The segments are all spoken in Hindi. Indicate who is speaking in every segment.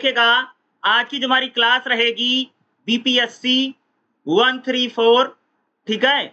Speaker 1: देखिएगा आज की जो हमारी क्लास रहेगी बीपीएससी 134, ठीक है,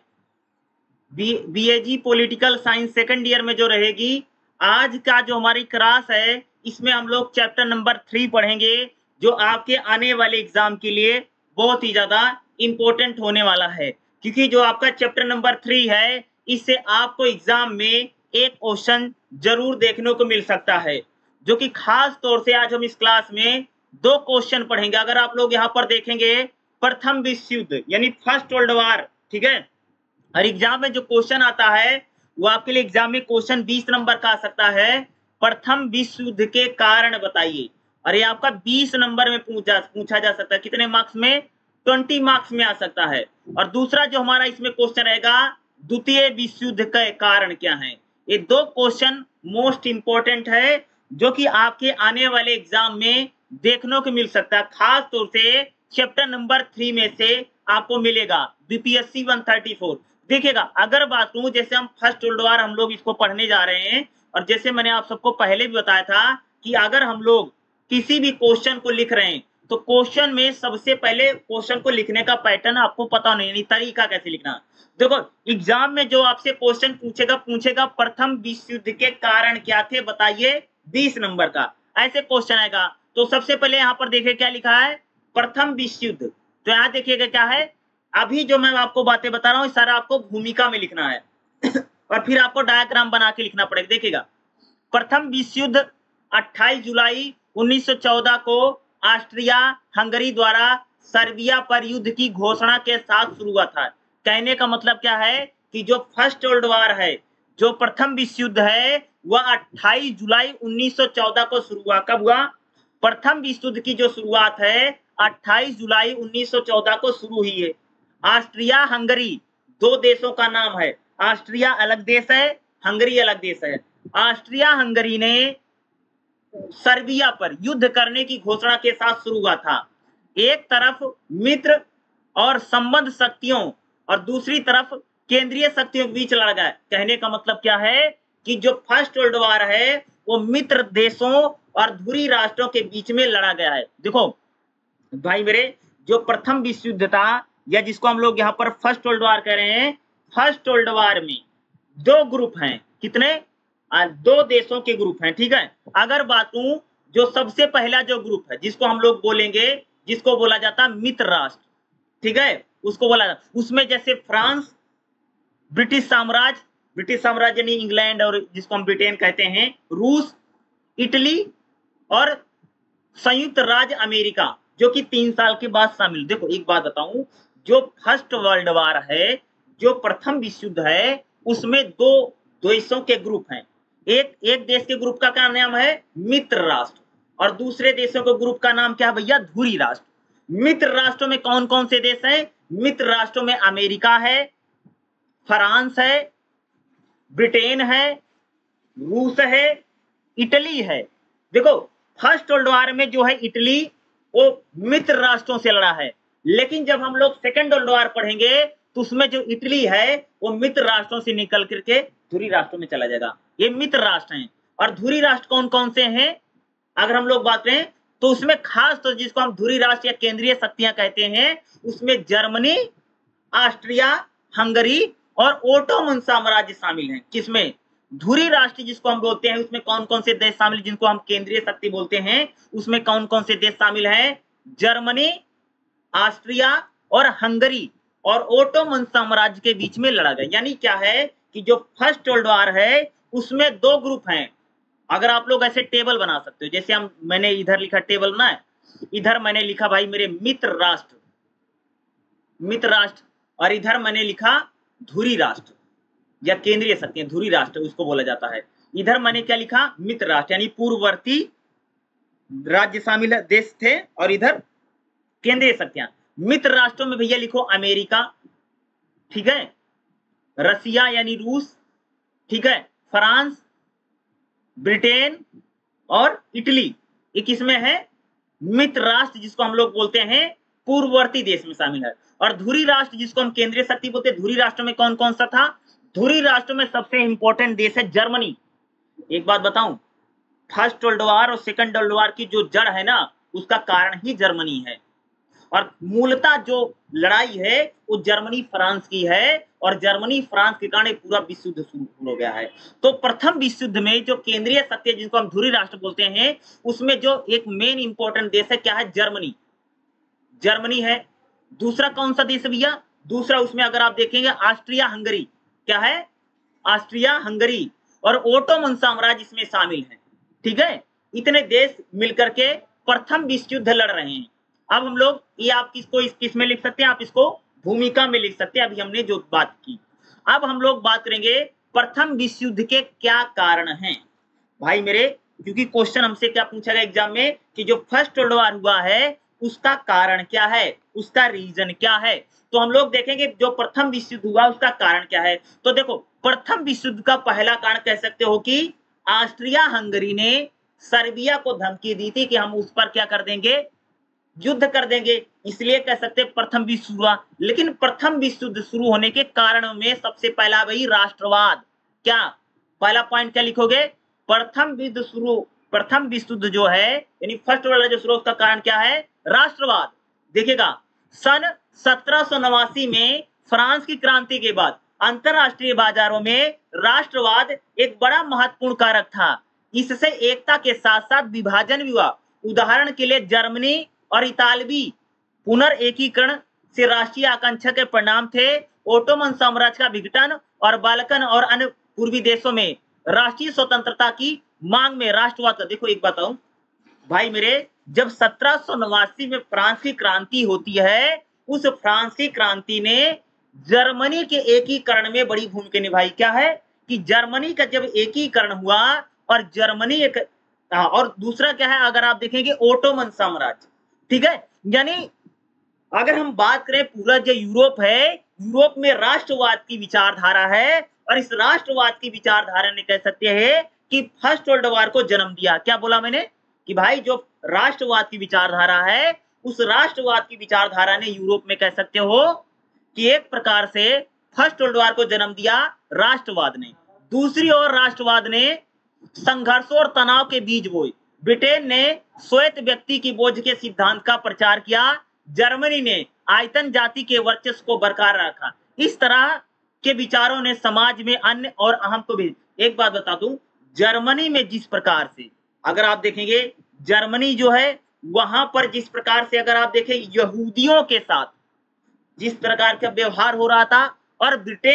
Speaker 1: बीएजी पॉलिटिकल साइंस सेकंड ईयर में जो रहेगी। आज का जो हमारी क्लास है इसमें हम लोग चैप्टर नंबर 3 पढ़ेंगे, जो आपके आने वाले एग्जाम के लिए बहुत ही ज्यादा इंपॉर्टेंट होने वाला है, क्योंकि जो आपका चैप्टर नंबर 3 है इससे आपको एग्जाम में एक क्वेश्चन जरूर देखने को मिल सकता है, जो कि खास तौर से आज हम इस क्लास में 2 क्वेश्चन पढ़ेंगे। अगर आप लोग यहाँ पर देखेंगे प्रथम विश्व युद्ध यानी फर्स्ट वर्ल्ड वॉर, ठीक है, और एग्जाम में जो क्वेश्चन आता है वो आपके लिए एग्जाम में क्वेश्चन 20 नंबर का आ सकता है, प्रथम विश्व युद्ध के कारण बताइए। और ये आपका 20 नंबर में पूछा जा सकता है, कितने मार्क्स में? 20 मार्क्स में आ सकता है। और दूसरा जो हमारा इसमें क्वेश्चन रहेगा, द्वितीय विश्व युद्ध के कारण क्या है। ये 2 क्वेश्चन मोस्ट इंपॉर्टेंट है, जो कि आपके आने वाले एग्जाम में देखने को मिल सकता है, खास तौर से चैप्टर नंबर 3 में से आपको मिलेगा बीपीएससी 134। देखिएगा, अगर बात करूं जैसे हम फर्स्ट वर्ल्ड वॉर हम लोग इसको पढ़ने जा रहे हैं, और जैसे मैंने आप सबको पहले भी बताया था कि अगर हम लोग किसी भी क्वेश्चन को लिख रहे हैं तो क्वेश्चन में सबसे पहले क्वेश्चन को लिखने का पैटर्न आपको पता नहीं, तरीका कैसे लिखना। देखो एग्जाम में जो आपसे क्वेश्चन पूछेगा प्रथम विश्व युद्ध के कारण क्या थे बताइए, 20 नंबर का ऐसे क्वेश्चन आएगा। तो सबसे पहले यहाँ पर देखिए क्या लिखा है, प्रथम विश्व युद्ध। तो यहाँ देखिएगा क्या है, अभी जो मैं आपको बातें बता रहा हूँ सारा आपको भूमिका में लिखना है और फिर आपको डायग्राम बना के लिखना पड़ेगा। देखिएगा, प्रथम विश्व युद्ध 28 जुलाई 1914 को ऑस्ट्रिया हंगरी द्वारा सर्बिया पर युद्ध की घोषणा के साथ शुरू हुआ था। कहने का मतलब क्या है कि जो फर्स्ट वर्ल्ड वॉर है, जो प्रथम विश्व युद्ध है, वह 28 जुलाई 1914 को शुरू हुआ। कब हुआ? प्रथम विश्व युद्ध की जो शुरुआत है 28 जुलाई 1914 को शुरू हुई है। ऑस्ट्रिया हंगरी 2 देशों का नाम है, ऑस्ट्रिया अलग देश है, हंगरी अलग देश है। ऑस्ट्रिया हंगरी ने सर्बिया पर युद्ध करने की घोषणा के साथ शुरू हुआ था। एक तरफ मित्र और संबंध शक्तियों और दूसरी तरफ केंद्रीय शक्तियों के बीच लड़ा गया। कहने का मतलब क्या है कि जो फर्स्ट वर्ल्ड वॉर है वो मित्र देशों और धुरी राष्ट्रों के बीच में लड़ा गया है। देखो भाई मेरे, जो प्रथम विश्व युद्ध था या जिसको हम लोग यहाँ पर फर्स्ट वर्ल्ड वॉर कह रहे हैं, फर्स्ट वर्ल्ड वॉर में 2 ग्रुप हैं। कितने? 2 देशों के ग्रुप हैं, ठीक है। अगर बात करूं जो सबसे पहला जो ग्रुप है जिसको हम लोग बोलेंगे, जिसको बोला जाता है मित्र राष्ट्र, ठीक है, उसको बोला जाता, उसमें जैसे फ्रांस, ब्रिटिश साम्राज्य यानी इंग्लैंड और जिसको हम ब्रिटेन कहते हैं, रूस, इटली और संयुक्त राज्य अमेरिका, जो कि 3 साल के बाद शामिल। देखो एक बात बताऊं, जो फर्स्ट वर्ल्ड वॉर है, जो प्रथम विश्व युद्ध है, उसमें 2 देशों के ग्रुप हैं। एक देश के ग्रुप का क्या नाम है? मित्र राष्ट्र, और दूसरे देशों के ग्रुप का नाम क्या है भैया? धुरी राष्ट्र। मित्र राष्ट्रों में कौन कौन से देश हैं? मित्र राष्ट्रों में अमेरिका है, फ्रांस है, ब्रिटेन है, रूस है, इटली है। देखो फर्स्ट वर्ल्ड वॉर में जो है इटली वो मित्र राष्ट्रों से लड़ा है, लेकिन जब हम लोग सेकंड वर्ल्ड वॉर पढ़ेंगे तो उसमें जो इटली है वो मित्र राष्ट्रों से निकल करके धुरी राष्ट्रों में चला जाएगा। ये मित्र राष्ट्र हैं। और धुरी राष्ट्र कौन कौन से हैं अगर हम लोग बात करें तो उसमें खास तो जिसको हम धुरी राष्ट्र या केंद्रीय शक्तियां कहते हैं, उसमें जर्मनी, ऑस्ट्रिया हंगरी और ओटोमन साम्राज्य शामिल हैं। किसमें? धुरी राष्ट्र जिसको हम बोलते हैं, उसमें कौन कौन से देश शामिल, जिनको हम केंद्रीय शक्ति बोलते हैं, उसमें कौन कौन से देश शामिल हैं? जर्मनी, ऑस्ट्रिया और हंगरी और ओटोमन साम्राज्य के बीच में लड़ा गया। यानी क्या है कि जो फर्स्ट वर्ल्ड वॉर है उसमें 2 ग्रुप हैं। अगर आप लोग ऐसे टेबल बना सकते हो, जैसे मैंने इधर लिखा टेबल ना, इधर मैंने लिखा भाई मेरे मित्र राष्ट्र, और इधर मैंने लिखा धुरी राष्ट्र या केंद्रीय शक्तियां, धुरी राष्ट्र उसको बोला जाता है। इधर मैंने क्या लिखा? मित्र राष्ट्र, यानी पूर्ववर्ती राज्य शामिल देश थे, और इधर केंद्रीय शक्तियां। मित्र राष्ट्रों में भैया लिखो अमेरिका, ठीक है, रसिया यानी रूस, ठीक है, फ्रांस, ब्रिटेन और इटली। ये किसमें है? मित्र राष्ट्र जिसको हम लोग बोलते हैं पूर्ववर्ती देश में शामिल है। और धुरी राष्ट्र जिसको हम केंद्रीय शक्ति बोलते हैं, धुरी राष्ट्र में कौन कौन सा था? धुरी राष्ट्र में सबसे इंपॉर्टेंट देश है जर्मनी। एक बात बताऊं, फर्स्ट वर्ल्ड वॉर और सेकंड वर्ल्ड वॉर की जो जड़ है ना, उसका कारण ही जर्मनी है। और मूलतः जो लड़ाई है वो जर्मनी फ्रांस की है और जर्मनी फ्रांस के कारण पूरा विश्व युद्ध शुरू हो गया है। तो प्रथम विश्व युद्ध में जो केंद्रीय शक्ति जिनको हम ध्रुवीय राष्ट्र बोलते हैं, उसमें जो एक मेन इंपॉर्टेंट देश है क्या है? जर्मनी। जर्मनी है। दूसरा कौन सा देश है भैया? दूसरा उसमें अगर आप देखेंगे ऑस्ट्रिया हंगरी। क्या है? ऑस्ट्रिया हंगरी और ओटोमन साम्राज्य इसमें शामिल है। ठीक है, इतने देश मिलकर के प्रथम विश्व युद्ध लड़ रहे हैं। अब हम लोग ये आप किसको किस में लिख सकते हैं? आप इसको भूमिका में लिख सकते हैं। अभी हमने जो बात की, अब हम लोग बात करेंगे प्रथम विश्व युद्ध के क्या कारण हैं भाई मेरे, क्योंकि क्वेश्चन हमसे क्या पूछा गया एग्जाम में कि जो फर्स्ट वर्ल्ड वॉर हुआ है उसका कारण क्या है, उसका रीजन क्या है। तो हम लोग देखेंगे जो प्रथम विश्व युद्ध हुआ उसका कारण क्या है। तो देखो, प्रथम विश्व युद्ध का पहला कारण कह सकते हो कि ऑस्ट्रिया हंगरी ने सर्बिया को धमकी दी थी कि हम उस पर क्या कर देंगे? युद्ध कर देंगे, इसलिए कह सकते प्रथम विश्व हुआ। लेकिन प्रथम विश्व युद्ध शुरू होने के कारणों में सबसे पहला वही राष्ट्रवाद। क्या पहला पॉइंट क्या लिखोगे? प्रथम विश्व युद्ध जो है यानी फर्स्ट वर्ल्ड जो शुरू उसका कारण क्या है? राष्ट्रवाद। देखिएगा, सन 1789 में फ्रांस की क्रांति के बाद अंतरराष्ट्रीय बाजारों में राष्ट्रवाद एक बड़ा महत्वपूर्ण कारक था। इससे एकता के साथ साथ विभाजन भी हुआ। उदाहरण के लिए जर्मनी और इतालवी पुनर्एकीकरण से राष्ट्रीय आकांक्षा के परिणाम थे। ओटोमन साम्राज्य का विघटन और बाल्कन और अन्य पूर्वी देशों में राष्ट्रीय स्वतंत्रता की मांग में राष्ट्रवाद का। देखो एक बताऊं भाई मेरे, जब 1789 में फ्रांस की क्रांति होती है, उस फ्रांसी क्रांति ने जर्मनी के एकीकरण में बड़ी भूमिका निभाई। क्या है कि जर्मनी का जब एकीकरण हुआ और जर्मनी एक और दूसरा क्या है अगर आप देखेंगे ओटोमन साम्राज्य। ठीक है, यानी अगर हम बात करें पूरा जो यूरोप है, यूरोप में राष्ट्रवाद की विचारधारा है और इस राष्ट्रवाद की विचारधारा ने कह सकते हैं कि फर्स्ट वर्ल्ड वॉर को जन्म दिया। क्या बोला मैंने कि भाई जो राष्ट्रवाद की विचारधारा है, उस राष्ट्रवाद की विचारधारा ने यूरोप में कह सकते हो कि एक प्रकार से फर्स्ट वर्ल्ड वॉर को जन्म दिया राष्ट्रवाद ने। दूसरी ओर राष्ट्रवाद ने संघर्षों और तनाव के बीज बोए। ब्रिटेन ने श्वेत व्यक्ति की बोझ के सिद्धांत का प्रचार किया, जर्मनी ने आयतन जाति के वर्चस्व को बरकरार रखा। इस तरह के विचारों ने समाज में अन्य और अहम को भी। एक बात बता दूं, जर्मनी में जिस प्रकार से अगर आप देखेंगे जर्मनी जो है वहां पर जिस प्रकार से अगर आप देखें यहूदियों के साथ जिस प्रकार का व्यवहार हो रहा था और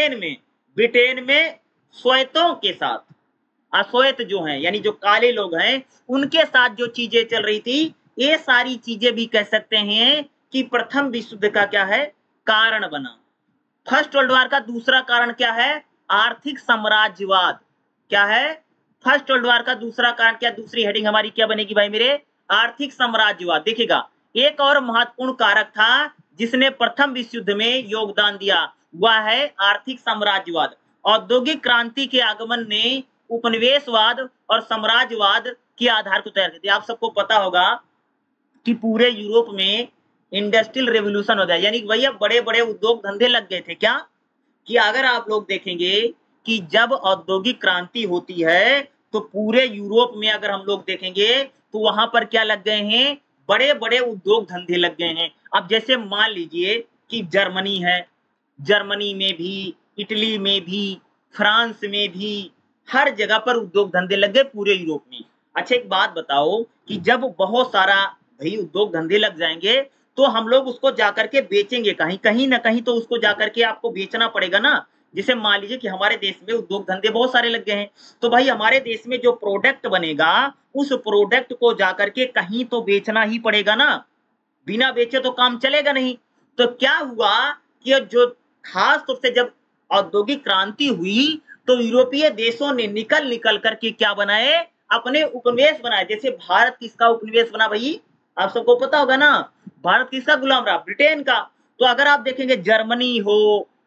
Speaker 1: ब्रिटेन में श्वेतों के साथ, अश्वेत जो हैं यानी जो काले लोग हैं उनके साथ जो चीजें चल रही थी, ये सारी चीजें भी कह सकते हैं कि प्रथम विश्व युद्ध का क्या है? कारण बना। फर्स्ट वर्ल्ड वॉर का दूसरा कारण क्या है? आर्थिक साम्राज्यवाद। क्या है? फर्स्ट वर्ल्ड वॉर का दूसरा कारण क्या? दूसरी हेडिंग हमारी क्या बनेगी भाई मेरे? आर्थिक साम्राज्यवाद। देखिएगा, एक और महत्वपूर्ण कारक था जिसने प्रथम विश्व युद्ध में योगदान दिया, वह है आर्थिक साम्राज्यवाद। औद्योगिक क्रांति के आगमन ने उपनिवेशवाद और साम्राज्यवाद के आधार को तैयार कर दिया। आप सबको पता होगा कि पूरे यूरोप में इंडस्ट्रियल रेवोल्यूशन हो गया, यानी भैया बड़े बड़े उद्योग धंधे लग गए थे। क्या कि अगर आप लोग देखेंगे कि जब औद्योगिक क्रांति होती है तो पूरे यूरोप में अगर हम लोग देखेंगे तो वहां पर क्या लग गए हैं? बड़े बड़े उद्योग धंधे लग गए हैं। अब जैसे मान लीजिए कि जर्मनी है, जर्मनी में भी, इटली में भी, फ्रांस में भी, हर जगह पर उद्योग धंधे लग गए पूरे यूरोप में। अच्छा एक बात बताओ कि जब बहुत सारा भाई उद्योग धंधे लग जाएंगे तो हम लोग उसको जाकर के बेचेंगे कहीं ना कहीं, तो उसको जाकर के आपको बेचना पड़ेगा ना। जैसे मान लीजिए कि हमारे देश में उद्योग धंधे बहुत सारे लग गए हैं, तो भाई हमारे देश में जो प्रोडक्ट बनेगा उस प्रोडक्ट को जाकर के कहीं तो बेचना ही पड़ेगा ना, बिना बेचे तो काम चलेगा नहीं। तो क्या हुआ कि जो खास तौर से जब औद्योगिक क्रांति हुई तो यूरोपीय देशों ने निकल करके क्या बनाए? अपने उपनिवेश बनाए। जैसे भारत किसका उपनिवेश बना भाई? आप सबको पता होगा ना, भारत किसका गुलाम रहा? ब्रिटेन का। तो अगर आप देखेंगे जर्मनी हो,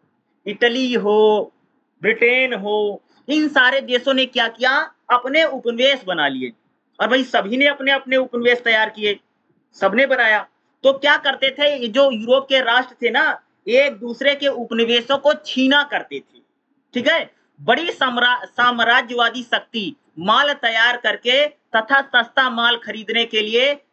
Speaker 1: इटली हो, ब्रिटेन हो, इन सारे देशों ने क्या किया? अपने उपनिवेश बना लिए। और भाई सभी ने अपने अपने उपनिवेश तैयार किए, सबने बनाया। तो क्या करते थे जो यूरोप के राष्ट्र थे ना, एक दूसरे के उपनिवेशों को छीना करते थे। ठीक है, बड़ी साम्राज्यवादी शक्ति माल तैयार करके तथा सस्ता माल खरीदने के लिए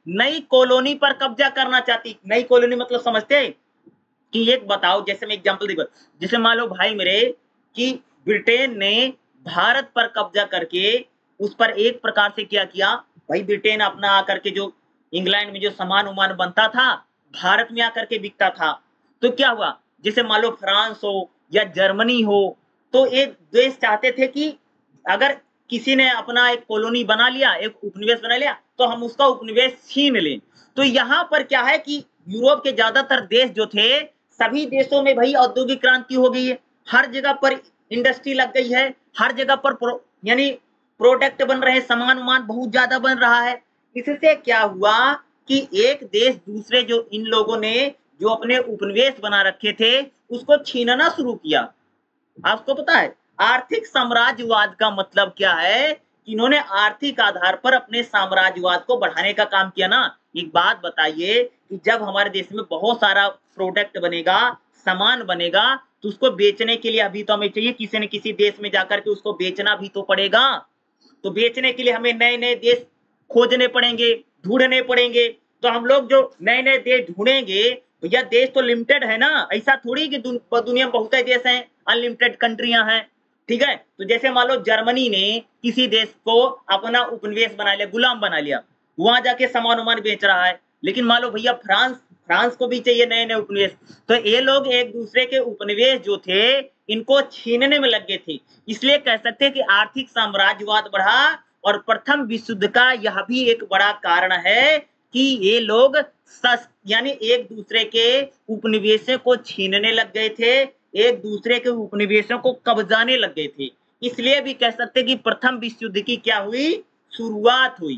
Speaker 1: नई कॉलोनी पर कब्जा करना चाहती। नई कॉलोनी मतलब समझते हैं कि एक बताओ, जैसे मैं एग्जांपल देखो, जैसे मान लो भाई मेरे कि ब्रिटेन ने भारत पर कब्जा करके उस पर एक प्रकार से क्या किया भाई, ब्रिटेन अपना आकर के जो इंग्लैंड में जो सामान उमान बनता था भारत में आकर के बिकता था। तो क्या हुआ, जैसे मान लो फ्रांस हो या जर्मनी हो, तो एक देश चाहते थे कि अगर किसी ने अपना एक कॉलोनी बना लिया, एक उपनिवेश बना लिया, तो हम उसका उपनिवेश छीन लें। तो यहाँ पर क्या है कि यूरोप के ज्यादातर देश जो थे, सभी देशों में भाई औद्योगिक क्रांति हो गई है, हर जगह पर इंडस्ट्री लग गई है, हर जगह पर यानी प्रोडक्ट बन रहे हैं, सामान वामान बहुत ज्यादा बन रहा है। इससे क्या हुआ कि एक देश दूसरे जो इन लोगों ने जो अपने उपनिवेश बना रखे थे उसको छीनना शुरू किया। आपको पता है आर्थिक साम्राज्यवाद का मतलब क्या है कि इन्होंने आर्थिक आधार पर अपने साम्राज्यवाद को बढ़ाने का काम किया ना। एक बात बताइए कि जब हमारे देश में बहुत सारा प्रोडक्ट बनेगा, सामान बनेगा, तो उसको बेचने के लिए अभी तो हमें चाहिए किसी न किसी देश में जाकर के उसको बेचना भी तो पड़ेगा। तो बेचने के लिए हमें नए नए देश खोजने पड़ेंगे, ढूंढने पड़ेंगे। तो हम लोग जो नए नए देश ढूंढेंगे, भैया देश तो लिमिटेड है ना, ऐसा थोड़ी कि दुनिया में बहुत सारे देश हैं, अनलिमिटेड कंट्रियां हैं। ठीक है, तो जैसे मान लो जर्मनी ने किसी देश को अपना उपनिवेश बना लिया, गुलाम बना लिया, वहां जाके सामान उमान बेच रहा है। लेकिन मान लो भैया फ्रांस फ्रांस को भी चाहिए नए नए उपनिवेश, तो ये लोग एक दूसरे के उपनिवेश जो थे इनको छीनने में लग गए थे। इसलिए कह सकते हैं कि आर्थिक साम्राज्यवाद बढ़ा। और प्रथम विश्व युद्ध का यह भी एक बड़ा कारण है कि ये लोग यानी एक दूसरे के उपनिवेशों को छीनने लग गए थे, एक दूसरे के उपनिवेशों को कब्जाने लग गए थे। इसलिए भी कह सकते कि प्रथम विश्व युद्ध की क्या हुई, शुरुआत हुई।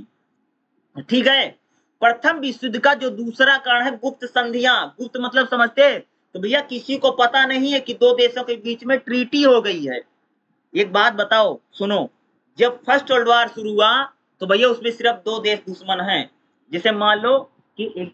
Speaker 1: ठीक है, प्रथम विश्व युद्ध का जो दूसरा कारण है गुप्त संधियां। गुप्त मतलब समझते, तो भैया किसी को पता नहीं है कि दो देशों के बीच में ट्रीटी हो गई है। एक बात बताओ सुनो, जब फर्स्ट वर्ल्ड वॉर शुरू हुआ तो भैया उसमें सिर्फ दो देश दुश्मन हैं। जैसे मान लो कि एक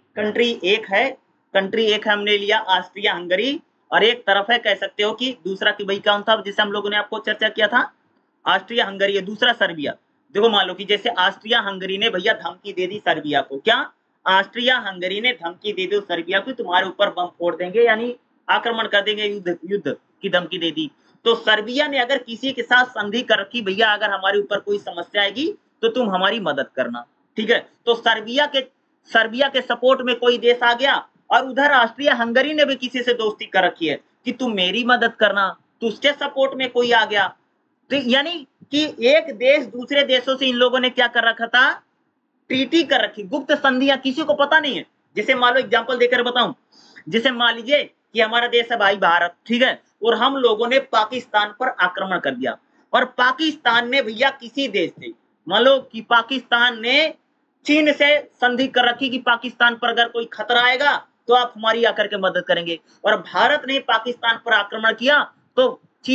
Speaker 1: कंट्री एक है हमने लिया ऑस्ट्रिया हंगरी, और एक तरफ है कह सकते हो कि दूसरा कि भाई कौन था जिसे हम लोगों ने आपको चर्चा किया था, ऑस्ट्रिया हंगरी है, दूसरा सर्बिया। देखो मान लो कि जैसे ऑस्ट्रिया हंगरी ने भैया धमकी दे दी सर्बिया को, क्या ऑस्ट्रिया हंगरी ने धमकी दे दी सर्बिया को तुम्हारे ऊपर बम फोड़ देंगे, यानी आक्रमण कर देंगे, युद्ध की धमकी दे दी। तो सर्बिया ने अगर किसी के साथ संधि कर रखी, भैया अगर हमारे ऊपर कोई समस्या आएगी तो तुम हमारी मदद करना। ठीक है, तो सर्बिया के सपोर्ट में कोई देश आ गया, और उधर ऑस्ट्रिया हंगरी ने भी किसी से दोस्ती कर रखी है कि तुम मेरी मदद करना, तो उसके सपोर्ट में कोई आ गया। तो यानी कि एक देश दूसरे देशों से इन लोगों ने क्या कर रखा था, ट्रीटी कर रखी, गुप्त संधियां, किसी को पता नहीं है। जैसे मान लो एग्जांपल देकर बताऊं, जैसे मान लीजिए कि हमारा देश है भाई भारत, ठीक है, और हम लोगों ने पाकिस्तान पर आक्रमण कर दिया, और पाकिस्तान ने भैया किसी देश से, मान लो कि पाकिस्तान ने चीन से संधि कर रखी कि पाकिस्तान पर अगर कोई खतरा आएगा तो आप हमारी आकर के मदद करेंगे, और भारत ने पाकिस्तान पर आक्रमण किया तो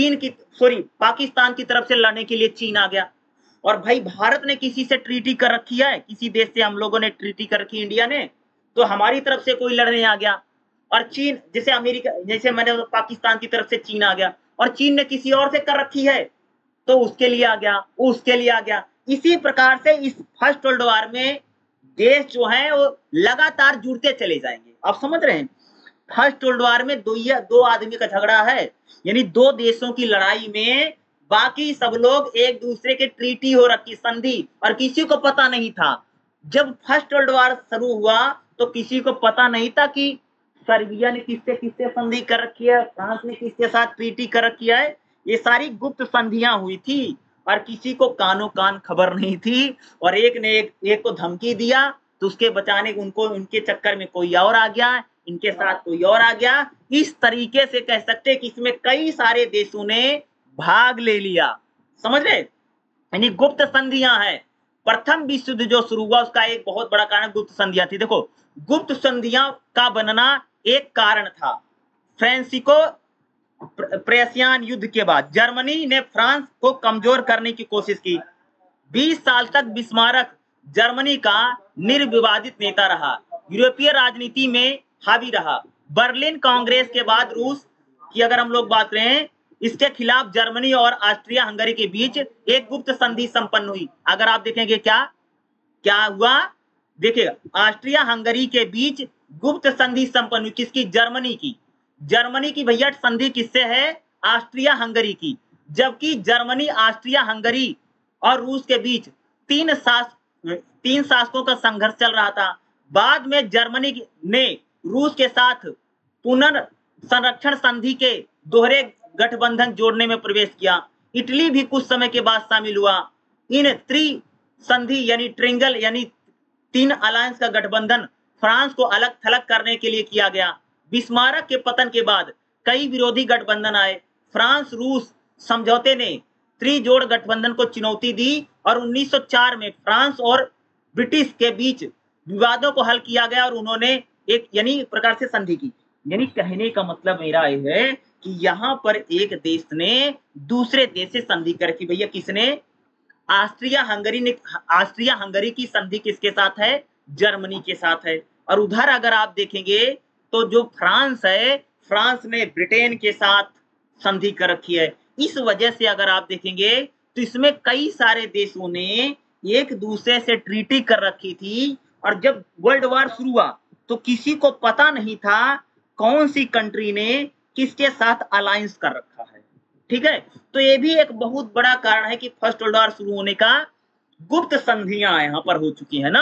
Speaker 1: पाकिस्तान की तरफ से लड़ने के लिए चीन आ गया। और भाई भारत ने किसी से ट्रीटी कर रखी है, किसी देश से हम लोगों ने ट्रीटी कर रखी इंडिया ने, तो हमारी तरफ से कोई लड़ने आ गया, और चीन जैसे अमेरिका, जैसे मैंने पाकिस्तान की तरफ से चीन आ गया, और चीन ने किसी और से कर रखी है तो उसके लिए आ गया, उसके लिए आ गया। इसी प्रकार से इस फर्स्ट वर्ल्ड वॉर में देश जो है वो लगातार जुड़ते चले जाएंगे। आप समझ रहे हैं, फर्स्ट वर्ल्ड वॉर में दो आदमी का झगड़ा है, यानी दो देशों की लड़ाई में बाकी सब लोग एक दूसरे के ट्रीटी हो रखी, संधि, और किसी को पता नहीं था। जब फर्स्ट वर्ल्ड वॉर शुरू हुआ तो किसी को पता नहीं था कि सर्बिया ने किससे किससे संधि कर रखी है, फ्रांस ने किसके साथ ट्रीटी कर रखी है। ये सारी गुप्त संधियां हुई थी, और किसी को कानो कान खबर नहीं थी, और एक ने एक को धमकी दिया तो उसके बचाने उनको, उनके चक्कर में कोई और आ गया, इनके साथ कोई और आ गया। इस तरीके से कह सकते हैं कि इसमें कई सारे देशों ने भाग ले लिया। समझ रहे, यानी गुप्त संधियां हैं। प्रथम विश्व युद्ध जो शुरू हुआ उसका एक बहुत बड़ा कारण गुप्त संधियां थी। देखो गुप्त संधियां का बनना एक कारण था। फ्रांसिको प्रेसियन युद्ध के बाद जर्मनी ने फ्रांस को कमजोर करने की कोशिश की। 20 साल तक बिस्मार्क जर्मनी का निर्विवादित नेता रहा, यूरोपीय राजनीति में हावी रहा। बर्लिन कांग्रेस के बाद रूस की अगर हम लोग बात करें, इसके खिलाफ जर्मनी और ऑस्ट्रिया हंगरी के बीच एक गुप्त संधि संपन्न हुई। अगर आप देखेंगे क्या क्या हुआ, देखिए ऑस्ट्रिया हंगरी के बीच गुप्त संधि संपन्न हुई, किसकी? जर्मनी की। जर्मनी की भैया संधि किससे है? ऑस्ट्रिया हंगरी की। जबकि जर्मनी, ऑस्ट्रिया हंगरी और रूस के बीच तीन शासकों का संघर्ष चल रहा था। बाद में जर्मनी ने रूस के साथ पुनर्संरक्षण संधि के दोहरे गठबंधन जोड़ने में प्रवेश किया। इटली भी कुछ समय के बाद शामिल हुआ। इन संधि यानी ट्रिंगल यानी तीन अलायंस का गठबंधन फ्रांस को अलग थलग करने के लिए किया गया। बिस्मार्क के पतन के बाद कई विरोधी गठबंधन आए। फ्रांस रूस समझौते ने त्रिजोड़ गठबंधन को चुनौती दी और 1904 में फ्रांस और ब्रिटिश के बीच विवादों को हल किया गया और उन्होंने एक यानी एक प्रकार से संधि की। यानी कहने का मतलब मेरा यह है कि यहां पर एक देश ने दूसरे देश से संधि कर की। भैया किसने? ऑस्ट्रिया हंगरी ने। ऑस्ट्रिया हंगरी की संधि किसके साथ है? जर्मनी के साथ है। और उधर अगर आप देखेंगे तो जो फ्रांस है, फ्रांस ने ब्रिटेन के साथ संधि कर रखी है। इस वजह से अगर आप देखेंगे तो इसमें कई सारे देशों ने एक दूसरे से ट्रीटी कर रखी थी। और जब वर्ल्ड वॉर शुरू हुआ तो किसी को पता नहीं था कौन सी कंट्री ने किसके साथ अलायंस कर रखा है। ठीक है, तो ये भी एक बहुत बड़ा कारण है कि फर्स्ट वर्ल्ड वॉर शुरू होने का गुप्त संधियां यहां पर हो चुकी है ना।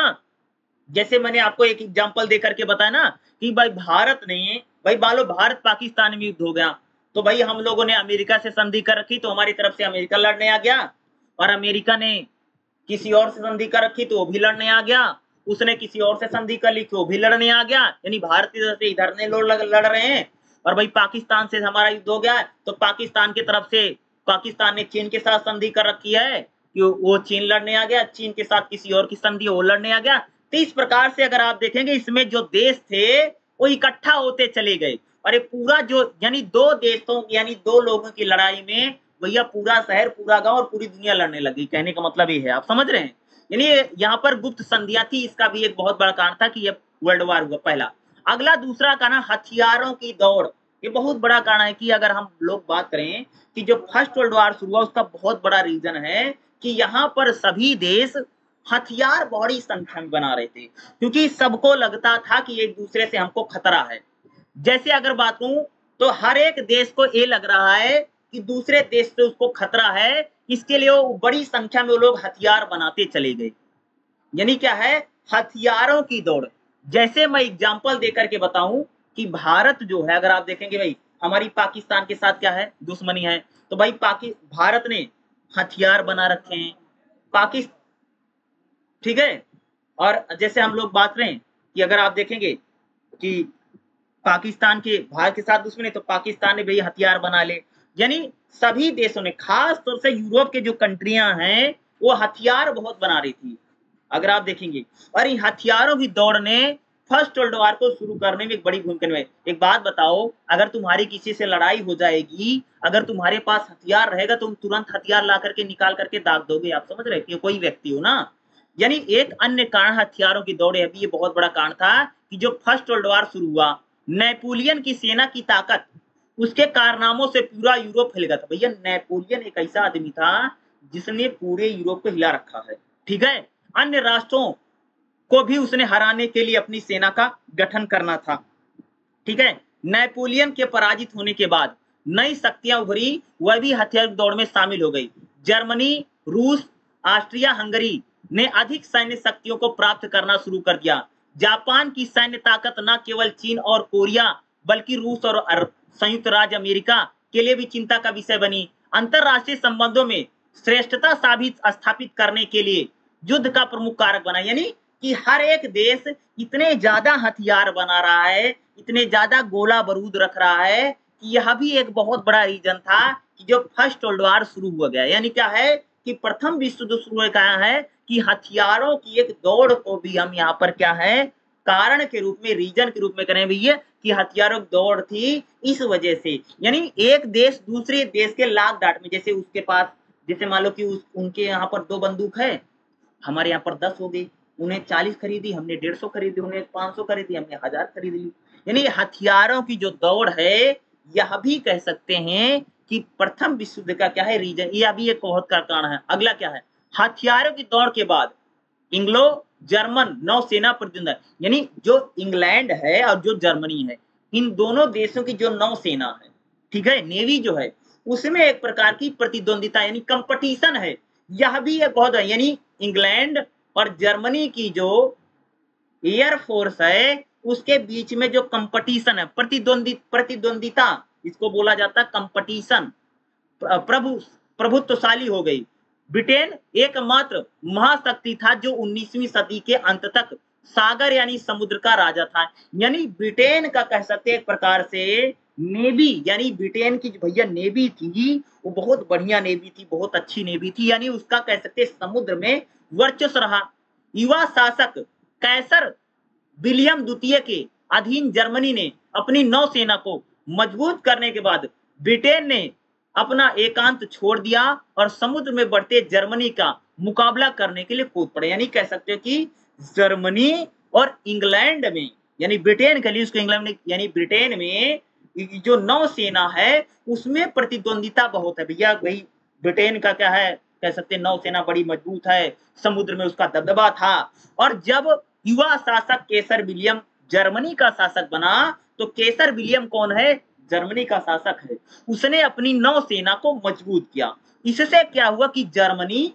Speaker 1: जैसे मैंने आपको एक एग्जांपल देकर के बताया ना कि भाई भारत ने, भाई मान लो भारत पाकिस्तान में युद्ध हो गया तो भाई हम लोगों ने अमेरिका से संधि कर रखी तो हमारी तरफ से अमेरिका लड़ने आ गया, और अमेरिका ने किसी और से संधि कर रखी तो वो भी लड़ने आ गया, उसने किसी और से संधि कर ली तो वो भी लड़ने आ गया। यानी भारत की तरफ से इधर ने लोग लड़ रहे हैं, और भाई पाकिस्तान से हमारा युद्ध हो गया तो पाकिस्तान की तरफ से पाकिस्तान ने चीन के साथ संधि कर रखी है कि वो चीन लड़ने आ गया, चीन के साथ किसी और की संधि वो लड़ने आ गया। तो इस प्रकार से अगर आप देखेंगे इसमें जो देश थे वो इकट्ठा होते चले गए, और ये पूरा जो यानी दो देशों यानी दो लोगों की लड़ाई में भैया पूरा शहर, पूरा गांव और पूरी दुनिया लड़ने लगी। कहने का मतलब ये है, आप समझ रहे हैं। यानी यहाँ पर गुप्त संधियां थी, इसका भी एक बहुत बड़ा कारण था कि ये वर्ल्ड वार हुआ पहला। अगला दूसरा कारण हथियारों की दौड़। ये बहुत बड़ा कारण है कि अगर हम लोग बात करें कि जो फर्स्ट वर्ल्ड वार शुरू हुआ उसका बहुत बड़ा रीजन है कि यहाँ पर सभी देश हथियार बड़ी संख्या में बना रहे थे, क्योंकि सबको लगता था कि एक दूसरे से हमको खतरा है। जैसे अगर बात करूं तो हर एक देश को ये लग रहा है कि दूसरे देश से उसको खतरा है, इसके लिए वो बड़ी संख्या में वो लोग हथियार बनाते चले गए। यानी क्या है? हथियारों की दौड़। जैसे मैं एग्जांपल देकर के बताऊं कि भारत जो है, अगर आप देखेंगे भाई हमारी पाकिस्तान के साथ क्या है? दुश्मनी है। तो भाई भारत ने हथियार बना रखे हैं पाकिस्तान, ठीक है। और जैसे हम लोग बात करें कि अगर आप देखेंगे कि पाकिस्तान के भारत के साथ दुश्मनी, तो पाकिस्तान ने भी हथियार बना ले। यानी सभी देशों ने, खास तौर से यूरोप के जो कंट्रियां हैं वो हथियार बहुत बना रही थी, अगर आप देखेंगे। और इन हथियारों की दौड़ ने फर्स्ट वर्ल्ड वॉर को शुरू करने में एक बड़ी भूमिका निभाई। एक बात बताओ, अगर तुम्हारी किसी से लड़ाई हो जाएगी, अगर तुम्हारे पास हथियार रहेगा तुम तुरंत हथियार ला करके निकाल करके दाग दोगे। आप समझ रहे कि कोई व्यक्ति हो ना। यानी एक अन्य कारण हथियारों की दौड़ है, ये बहुत बड़ा कारण था कि जो फर्स्ट वर्ल्ड वॉर शुरू हुआ, नेपोलियन की सेना की ताकत, उसके कारनामों से पूरा यूरोप हिल गया था। भैया नेपोलियन एक ऐसा आदमी था जिसने पूरे यूरोप को हिला रखा है, ठीक है। अन्य राष्ट्रों को भी उसने हराने के लिए अपनी सेना का गठन करना था, ठीक है। नेपोलियन के पराजित होने के बाद नई शक्तियां उभरी, वह भी हथियार दौड़ में शामिल हो गई। जर्मनी, रूस, ऑस्ट्रिया हंगरी ने अधिक सैन्य शक्तियों को प्राप्त करना शुरू कर दिया। जापान की सैन्य ताकत न केवल चीन और कोरिया बल्कि रूस और संयुक्त राज्य अमेरिका के लिए भी चिंता का विषय बनी। अंतरराष्ट्रीय संबंधों में श्रेष्ठता स्थापित करने के लिए युद्ध का प्रमुख कारक बना। यानी कि हर एक देश इतने ज्यादा हथियार बना रहा है, इतने ज्यादा गोला बारूद रख रहा है कि यह भी एक बहुत बड़ा रीजन था कि जो फर्स्ट वर्ल्ड वॉर शुरू हुआ गया। यानी क्या है कि प्रथम विश्व युद्ध शुरू कहा है कि हथियारों की एक दौड़ को भी हम यहाँ पर क्या है कारण के रूप में, रीजन के रूप में करें भैया कि हथियारों की दौड़ थी इस वजह से। यानी एक देश दूसरे देश के लाख डाट में, जैसे उसके पास, जैसे मान लो कि उनके यहाँ पर 2 बंदूक है, हमारे यहाँ पर 10 हो गई, उन्हें 40 खरीदी, हमने 150 खरीदी, उन्हें 500 खरीदी, हमने 1000 खरीद ली। यानी हथियारों की जो दौड़ है यह भी कह सकते हैं कि प्रथम विश्व युद्ध का क्या है रीजन, यह भी एक बहुत का कारण है। अगला क्या है? हथियारों की दौड़ के बाद इंग्लो जर्मन नौसेना प्रतिद्वंद, यानी जो इंग्लैंड है और जो जर्मनी है, इन दोनों देशों की जो नौसेना है, ठीक है, नेवी जो है, उसमें एक प्रकार की प्रतिद्वंदिता यानी कंपटीशन है। यह भी एक बहुत है, यानी इंग्लैंड और जर्मनी की जो एयरफोर्स है उसके बीच में जो कंपटीशन है, प्रतिद्वंदिता, इसको बोला जाता है कंपटीशन, प्रभुत्वशाली हो गई। ब्रिटेन एकमात्र महाशक्ति था जो 19वीं सदी के अंत तक सागर यानी समुद्र का राजा था। यानी ब्रिटेन का कह सकते हैं एक प्रकार से नेवी, यानी ब्रिटेन की भैया नेवी थी वो बहुत बढ़िया नेवी थी, बहुत अच्छी नेवी थी, यानी उसका कह सकते समुद्र में वर्चस्व रहा। युवा शासक कैसर विलियम द्वितीय के अधीन जर्मनी ने अपनी नौसेना को मजबूत करने के बाद ब्रिटेन ने अपना एकांत छोड़ दिया और समुद्र में बढ़ते जर्मनी का मुकाबला करने के लिए कूद पड़े। यानी कह सकते हो कि जर्मनी और इंग्लैंड में, यानी ब्रिटेन के लिए उसको इंग्लैंड में, यानी ब्रिटेन में जो नौसेना है उसमें प्रतिद्वंदिता बहुत है भैया। वही ब्रिटेन का क्या है कह सकते नौसेना बड़ी मजबूत है, समुद्र में उसका दबदबा था। और जब युवा शासक केसर विलियम जर्मनी का शासक बना, तो केसर विलियम कौन है, जर्मनी का शासक है, उसने अपनी नौसेना को मजबूत किया। इससे क्या हुआ कि जर्मनी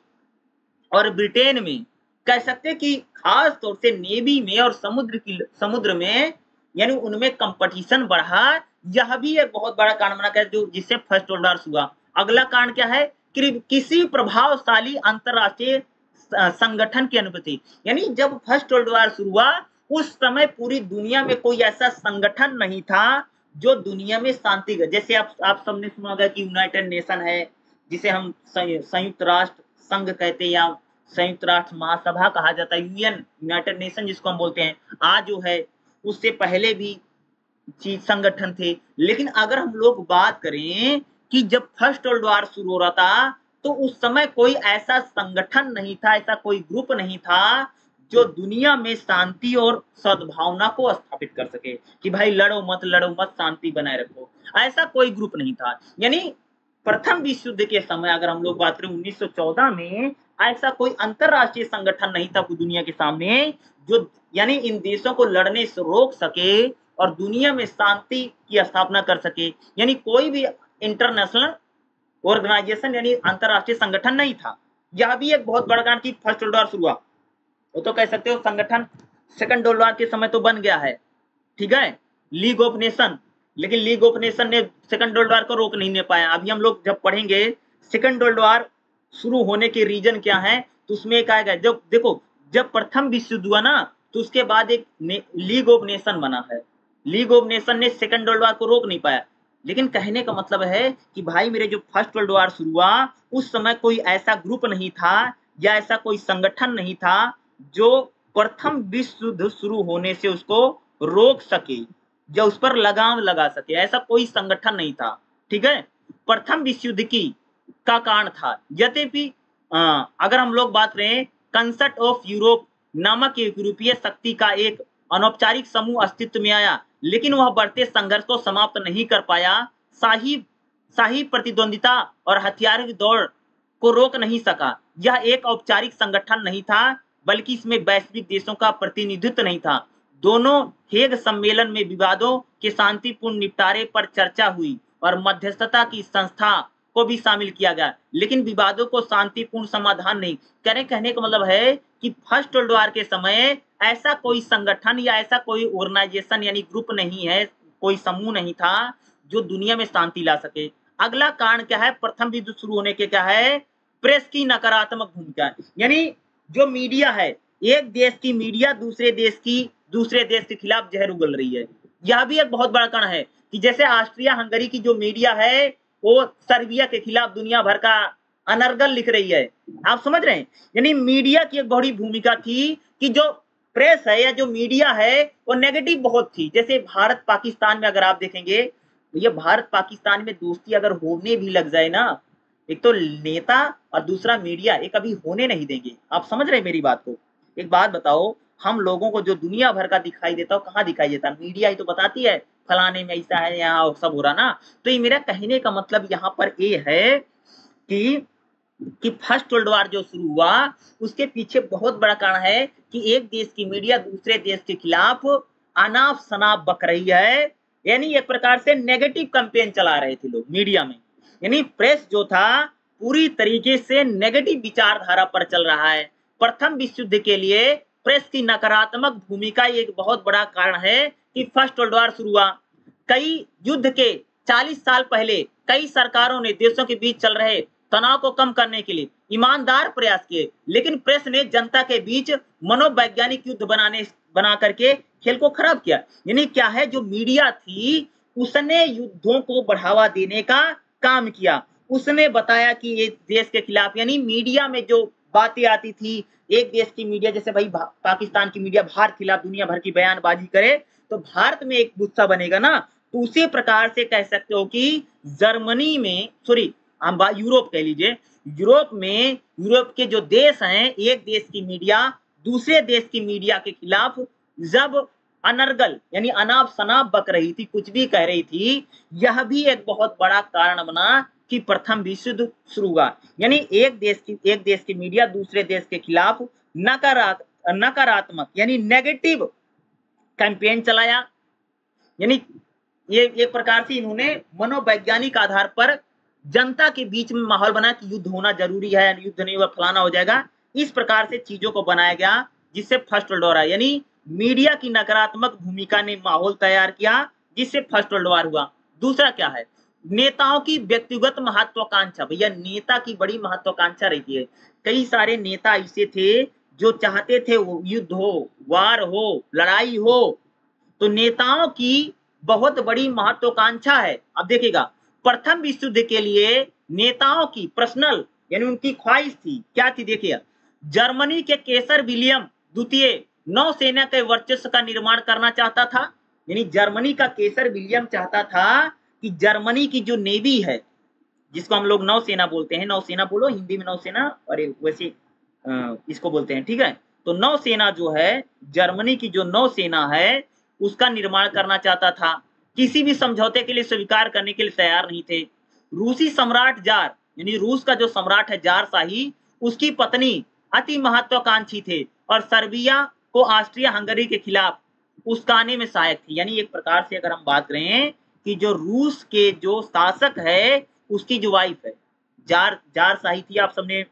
Speaker 1: और ब्रिटेन में कह सकते कि खास तौर से नेवी में और समुद्र में, यानी उनमें कंपटीशन बढ़ा। यह भी एक बहुत बड़ा कारण बना कर जो जिससे फर्स्ट वर्ल्ड वॉर हुआ। अगला कारण क्या है कि किसी प्रभावशाली अंतरराष्ट्रीय संगठन की अनुपस्थिति, यानी जब फर्स्ट वर्ल्ड वॉर शुरू हुआ उस समय पूरी दुनिया में कोई ऐसा संगठन नहीं था जो दुनिया में शांति का, जैसे आप सबने सुना होगा कि यूनाइटेड नेशन है, जिसे हम संयुक्त राष्ट्र संघ कहते हैं या संयुक्त राष्ट्र महासभा कहा जाता है, यूएन, यूनाइटेड नेशन जिसको हम बोलते हैं। आज जो है उससे पहले भी चीज संगठन थे। लेकिन अगर हम लोग बात करें कि जब फर्स्ट वर्ल्ड वॉर शुरू हो रहा था तो उस समय कोई ऐसा संगठन नहीं था, ऐसा कोई ग्रुप नहीं था जो दुनिया में शांति और सद्भावना को स्थापित कर सके कि भाई लड़ो मत शांति बनाए रखो, ऐसा कोई ग्रुप नहीं था। यानी प्रथम विश्व युद्ध के समय अगर हम लोग बात करें 1914 में, ऐसा कोई अंतरराष्ट्रीय संगठन नहीं था दुनिया के सामने जो यानी इन देशों को लड़ने से रोक सके और दुनिया में शांति की स्थापना कर सके। यानी कोई भी इंटरनेशनल ऑर्गेनाइजेशन यानी अंतरराष्ट्रीय संगठन नहीं था। यह भी एक बहुत बड़ा कारण कि फर्स्ट वर्ल्ड वॉर शुरू हुआ। वो तो कह सकते हो संगठन सेकंड वर्ल्ड वॉर के समय तो बन गया है, ठीक है, लीग ऑफ नेशन, लेकिन लीग ऑफ नेशन ने सेकंड वर्ल्ड वॉर को रोक नहीं पाया। अभी हम लोग जब पढ़ेंगे सेकंड वर्ल्ड वॉर शुरू होने के रीजन क्या है, तो उसमें एक आएगा, जब देखो जब प्रथम विश्व युद्ध हुआ ना तो उसके बाद एक लीग ऑफ नेशन बना है। लीग ऑफ नेशन ने सेकंड वर्ल्ड वॉर को रोक नहीं पाया, लेकिन कहने का मतलब है कि भाई मेरे जो फर्स्ट वर्ल्ड वॉर शुरू हुआ उस समय कोई ऐसा ग्रुप नहीं था या ऐसा कोई संगठन नहीं था जो प्रथम विश्व युद्ध शुरू होने से उसको रोक सके या उस पर लगाम लगा सके, ऐसा कोई संगठन नहीं था, ठीक है। प्रथम विश्व युद्ध की का कारण था। यद्यपि अगर हम लोग बात करें कंसर्ट ऑफ यूरोप नामक एक यूरोपीय शक्ति का एक अनौपचारिक समूह अस्तित्व में आया, लेकिन वह बढ़ते संघर्ष को समाप्त नहीं कर पाया, शाही प्रतिद्वंदिता और हथियारों की दौड़ को रोक नहीं सका। यह एक औपचारिक संगठन नहीं था बल्कि इसमें वैश्विक देशों का प्रतिनिधित्व नहीं था। दोनों हेग सम्मेलन में विवादों के शांतिपूर्ण निपटारे पर चर्चा हुई और मध्यस्थता की संस्था को भी शामिल किया गया, लेकिन विवादों को शांतिपूर्ण समाधान नहीं। कहने का मतलब है कि फर्स्ट वर्ल्ड वॉर के समय ऐसा कोई संगठन या ऐसा कोई ऑर्गेनाइजेशन यानी ग्रुप नहीं है, कोई समूह नहीं था जो दुनिया में शांति ला सके। अगला कारण क्या है प्रथम युद्ध शुरू होने के, क्या है, प्रेस की नकारात्मक भूमिका। यानी जो मीडिया है, एक देश की मीडिया दूसरे देश के खिलाफ जहर उगल रही है। यह भी एक बहुत बड़ा कारण है कि जैसे ऑस्ट्रिया हंगरी की जो मीडिया है वो सर्बिया के खिलाफ दुनिया भर का अनर्गल लिख रही है। आप समझ रहे हैं, यानी मीडिया की एक बड़ी भूमिका थी कि जो प्रेस है या जो मीडिया है वो नेगेटिव बहुत थी। जैसे भारत पाकिस्तान में अगर आप देखेंगे तो ये भारत पाकिस्तान में दोस्ती अगर होने भी लग जाए ना, एक तो नेता और दूसरा मीडिया, ये कभी होने नहीं देंगे। आप समझ रहे हैं मेरी बात को। एक बात बताओ, हम लोगों को जो दुनिया भर का दिखाई देता है कहाँ दिखाई देता है, मीडिया ही तो बताती है फलाने में ऐसा है, यहाँ सब हो रहा ना। तो ये मेरा कहने का मतलब यहाँ पर ये है कि कि फर्स्ट वर्ल्ड वॉर जो शुरू हुआ उसके पीछे बहुत बड़ा कारण है कि एक देश की मीडिया दूसरे देश के खिलाफ अनाप शनाप बक रही है, यानी एक प्रकार से नेगेटिव कैंपेन चला रहे थे लोग मीडिया में। यानी प्रेस जो था पूरी तरीके से नेगेटिव विचारधारा पर चल रहा है। प्रथम विश्व युद्ध के लिए प्रेस की नकारात्मक भूमिका एक बहुत बड़ा कारण है कि फर्स्ट वर्ल्ड वॉर शुरू हुआ। कई युद्ध के 40 साल पहले कई सरकारों ने देशों के बीच चल रहे तनाव को कम करने के लिए ईमानदार प्रयास किए, लेकिन प्रेस ने जनता के बीच मनोवैज्ञानिक युद्ध बना करके खेल को खराब किया। यानी क्या है, जो मीडिया थी उसने युद्धों को बढ़ावा देने का काम किया। उसने बताया कि ये देश के खिलाफ, यानी मीडिया में जो बातें आती थी, एक देश की मीडिया जैसे भाई पाकिस्तान की मीडिया भारत खिलाफ दुनिया भर की बयानबाजी करे तो भारत में एक गुस्सा बनेगा ना। तो उसी प्रकार से कह सकते हो कि जर्मनी में, सॉरी हम यूरोप कह लीजिए, यूरोप में यूरोप के जो देश हैं, एक देश की मीडिया दूसरे देश की मीडिया के खिलाफ जब अनर्गल यानी अनाप शनाप बक रही थी, कुछ भी कह रही थी, यह भी एक बहुत बड़ा कारण बना कि प्रथम विश्व युद्ध शुरू हुआ। यानी एक देश की मीडिया दूसरे देश के खिलाफ नकारात्मक यानी नेगेटिव कैंपेन चलाया। यानी ये एक प्रकार से इन्होंने मनोवैज्ञानिक आधार पर जनता के बीच में माहौल बना कि युद्ध होना जरूरी है, युद्ध नहीं हुआ फलाना हो जाएगा। इस प्रकार से चीजों को बनाया गया जिससे फर्स्ट वर्ल्ड वॉर आया। यानी मीडिया की नकारात्मक भूमिका ने माहौल तैयार किया जिससे फर्स्ट वर्ल्ड वॉर हुआ। दूसरा क्या है, नेताओं की व्यक्तिगत महत्वाकांक्षा। भैया नेता की बड़ी महत्वाकांक्षा रहती है। कई सारे नेता ऐसे थे जो चाहते थे वो युद्ध हो, वार हो, लड़ाई हो, तो नेताओं की बहुत बड़ी महत्वाकांक्षा है। अब देखिएगा, प्रथम विश्व युद्ध के लिए नेताओं की पर्सनल यानी उनकी ख्वाहिश थी, क्या थी देखिए, जर्मनी के केसर विलियम द्वितीय नौसेना के वर्चस्व का निर्माण करना चाहता था। यानी जर्मनी का केसर विलियम चाहता था कि जर्मनी की जो नेवी है, जिसको हम लोग नौसेना बोलते हैं, नौसेना बोलो हिंदी में नौसेना, और वैसे इसको बोलते हैं, ठीक है। तो नौसेना जो है, जर्मनी की जो नौसेना है उसका निर्माण करना चाहता था। किसी भी समझौते के लिए स्वीकार करने के लिए तैयार नहीं थे। रूसी सम्राट जार यानी रूस का जो सम्राट है जार शाही, उसकी पत्नी अति महत्वाकांक्षी थे और सर्बिया को ऑस्ट्रिया हंगरी के खिलाफ उस्काने में सहायक थी। यानी एक प्रकार से अगर हम बात करें कि जो रूस के जो शासक है उसकी जो वाइफ है जार शाही थी।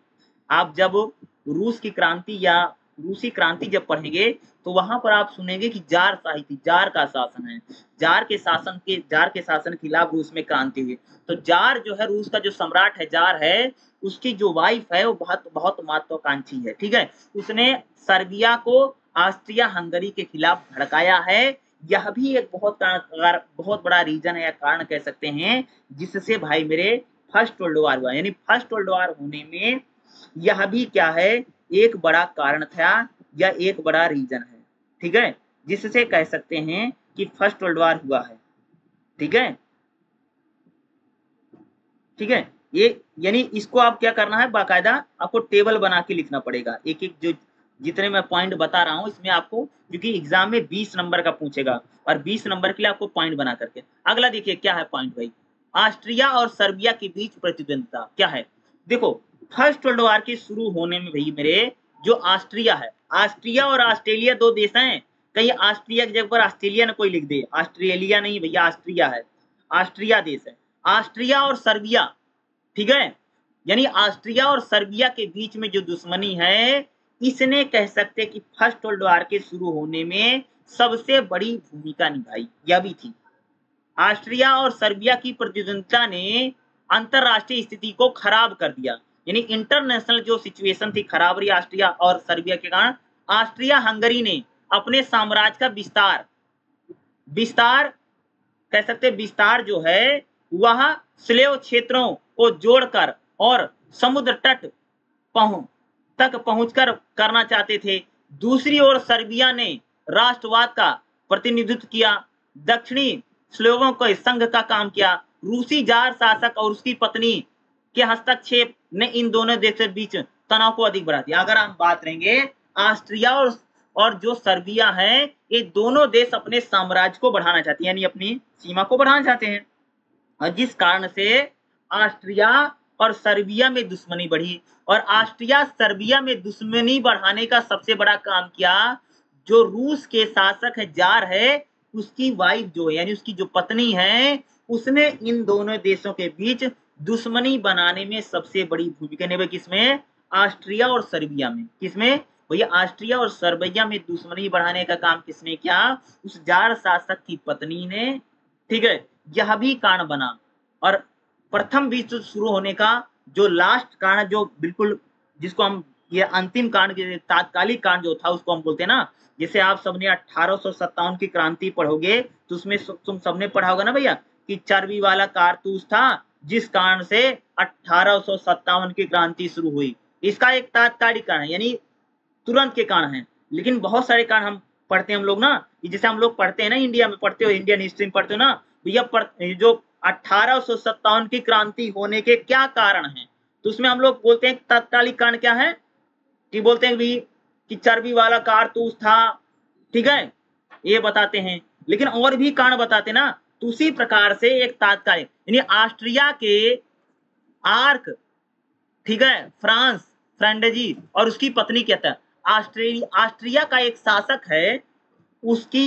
Speaker 1: आप जब रूस की क्रांति या रूसी क्रांति जब पढ़ेंगे तो वहां पर आप सुनेंगे कि जार शाही थी, जार का शासन है, जार के शासन के खिलाफ रूस में क्रांति हुई। तो जार जो है रूस का जो सम्राट है जार है, उसकी जो वाइफ है वो बहुत महत्वाकांक्षी है, ठीक है। उसने सर्बिया को ऑस्ट्रिया हंगरी के खिलाफ भड़काया है। यह भी एक बहुत बड़ा रीजन है या कारण कह सकते हैं जिससे भाई मेरे फर्स्ट वर्ल्ड वॉर हुआ। यानी फर्स्ट वर्ल्ड वॉर होने में यह भी क्या है, एक बड़ा कारण था या एक बड़ा रीजन है, ठीक है, जिससे कह सकते हैं कि फर्स्ट वर्ल्ड वॉर हुआ है, ठीक है, ठीक है। ये यानी इसको आप क्या करना है, बाकायदा आपको टेबल बना के लिखना पड़ेगा। एक एक जो जितने मैं पॉइंट बता रहा हूं इसमें आपको, क्योंकि एग्जाम में 20 नंबर का पूछेगा और 20 नंबर के लिए आपको पॉइंट बना करके। अगला देखिए क्या है पॉइंट भाई, ऑस्ट्रिया और सर्बिया के बीच प्रतिद्वंदिता क्या है। देखो फर्स्ट वर्ल्ड वॉर के शुरू होने में भाई मेरे जो ऑस्ट्रिया है, ऑस्ट्रिया और ऑस्ट्रेलिया दो देश हैं। कहीं ऑस्ट्रिया की जगह पर ऑस्ट्रेलिया न कोई लिख दे, ऑस्ट्रेलिया नहीं भैया ऑस्ट्रिया है, ऑस्ट्रिया देश है। ऑस्ट्रिया और सर्बिया, ठीक है, यानी ऑस्ट्रिया और सर्बिया के बीच में जो दुश्मनी है, इसने कह सकते कि फर्स्ट वर्ल्ड वॉर के शुरू होने में सबसे बड़ी भूमिका निभाई, यह भी थी। ऑस्ट्रिया और सर्बिया की प्रतिद्वंदिता ने अंतरराष्ट्रीय स्थिति को खराब कर दिया। यानी इंटरनेशनल जो सिचुएशन थी खराब रही ऑस्ट्रिया और सर्बिया के कारण। ऑस्ट्रिया हंगरी ने अपने साम्राज्य का विस्तार कह सकते विस्तार जो है वह स्लेव क्षेत्रों को जोड़कर और समुद्र तट तक पहुंचकर करना चाहते थे। दूसरी ओर सर्बिया ने राष्ट्रवाद का प्रतिनिधित्व किया, दक्षिणी स्लेवों को संघ का काम किया। रूसी जार शासक और उसकी पत्नी के हस्तक्षेप ने इन दोनों देशों के बीच तनाव को अधिक बढ़ा दिया। अगर हम बात करेंगे ऑस्ट्रिया और जो सर्बिया है, ये दोनों देश अपने साम्राज्य को बढ़ाना चाहते हैं, यानी अपनी सीमा को बढ़ाना चाहते हैं, और जिस कारण से ऑस्ट्रिया और सर्बिया में दुश्मनी बढ़ी। और ऑस्ट्रिया सर्बिया में दुश्मनी बढ़ाने का सबसे बड़ा काम किया, जो रूस के शासक है, जार है, उसकी वाइफ जो है यानी उसकी जो पत्नी है, उसने इन दोनों देशों के बीच दुश्मनी बनाने में सबसे बड़ी भूमिका निभाई। किसमें? ऑस्ट्रिया और सर्बिया में। किसमें भैया? ऑस्ट्रिया और सर्बिया में दुश्मनी बढ़ाने का काम किसने किया? उस जार शासक की पत्नी ने। ठीक है, यह भी कारण बना। और प्रथम विश्व युद्ध शुरू होने का जो लास्ट कारण, जो बिल्कुल जिसको हम ये अंतिम कारण, तात्कालिक कारण जो था, उसको हम बोलते हैं ना, जैसे आप सबने 1857 की क्रांति पढ़ोगे तो उसमें तुम सबने पढ़ा होगा ना भैया कि चर्बी वाला कारतूस था जिस कारण से 1857 की क्रांति शुरू हुई। इसका एक तात्कालिक कारण है, यानी तुरंत के कारण है। लेकिन बहुत सारे कारण हम पढ़ते हैं हम लोग ना, जैसे हम लोग पढ़ते हैं ना, इंडिया में पढ़ते हो, इंडियन हिस्ट्री में पढ़ते हो ना भैया, जो 1857 की क्रांति होने के क्या कारण हैं, तो उसमें हम लोग बोलते हैं तात्कालिक कारण क्या है कि बोलते हैं भी कि चर्बी वाला कारतूस था। ठीक है, ये बताते हैं। लेकिन और भी कारण बताते ना, तो उसी प्रकार से एक तात्कालिक, यानी ऑस्ट्रिया के आर्क, ठीक है, फ्रांस फ्रेंडजी और उसकी पत्नी कहता है, ऑस्ट्रिया का एक शासक है, उसकी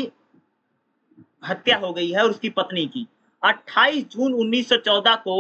Speaker 1: हत्या हो गई है और उसकी पत्नी की। 28 जून 1914 को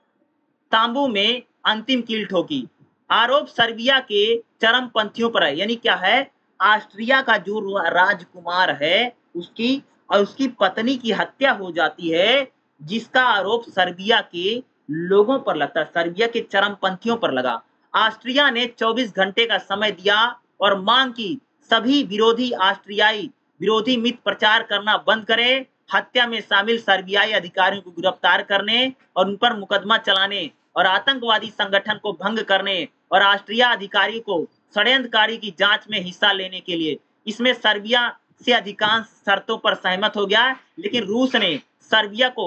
Speaker 1: तांबू में अंतिम कील ठोकी। आरोप सर्बिया के चरमपंथियों पर है, यानी क्या है? ऑस्ट्रिया का जो राजकुमार है उसकी और उसकी पत्नी की हत्या हो जाती है, जिसका आरोप सर्बिया के लोगों पर लगता है, सर्बिया के चरमपंथियों पर लगा। ऑस्ट्रिया ने 24 घंटे का समय दिया और मांग की सभी विरोधी ऑस्ट्रियाई विरोधी मित प्रचार करना बंद करे, हत्या में शामिल सर्बियाई अधिकारियों को गिरफ्तार करने और उन पर मुकदमा चलाने और आतंकवादी संगठन को भंग करने और ऑस्ट्रिया अधिकारी को षड्यंत्रकारी की जांच में हिस्सा लेने के लिए। इसमें सर्बिया से अधिकांश शर्तों पर सहमत हो गया, लेकिन रूस ने सर्बिया को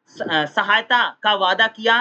Speaker 1: सहायता का वादा किया,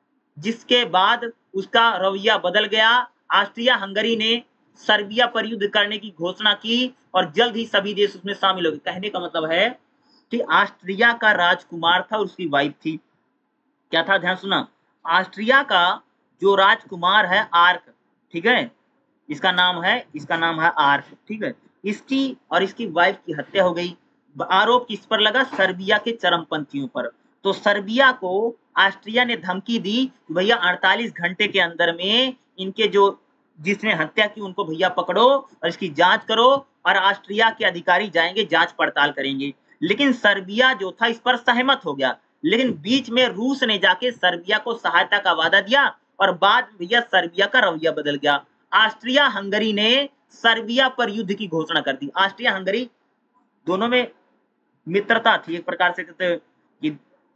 Speaker 1: जिसके बाद उसका रवैया बदल गया। ऑस्ट्रिया हंगरी ने सर्बिया पर युद्ध करने की घोषणा की और जल्द ही सभी देश उसमें शामिल हो गए। कहने का मतलब है कि ऑस्ट्रिया का राजकुमार था और उसकी वाइफ थी, क्या था? ध्यान सुना, ऑस्ट्रिया का जो राजकुमार है आर्क, ठीक है, इसका नाम है आर्क, ठीक है, इसकी और इसकी वाइफ की हत्या हो गई। आरोप किस पर लगा? सर्बिया के चरमपंथियों पर। तो सर्बिया को ऑस्ट्रिया ने धमकी दी कि भैया 48 घंटे के अंदर में इनके जो जिसने हत्या की उनको भैया पकड़ो और इसकी जांच करो, और ऑस्ट्रिया के अधिकारी जाएंगे, जांच पड़ताल करेंगे। लेकिन सर्बिया जो था इस पर सहमत हो गया, लेकिन बीच में रूस ने जाके सर्बिया को सहायता का वादा दिया और बाद में भैया सर्बिया का रवैया बदल गया। ऑस्ट्रिया हंगरी ने सर्बिया पर युद्ध की घोषणा कर दी। ऑस्ट्रिया हंगरी दोनों में मित्रता थी, एक प्रकार से कहते कि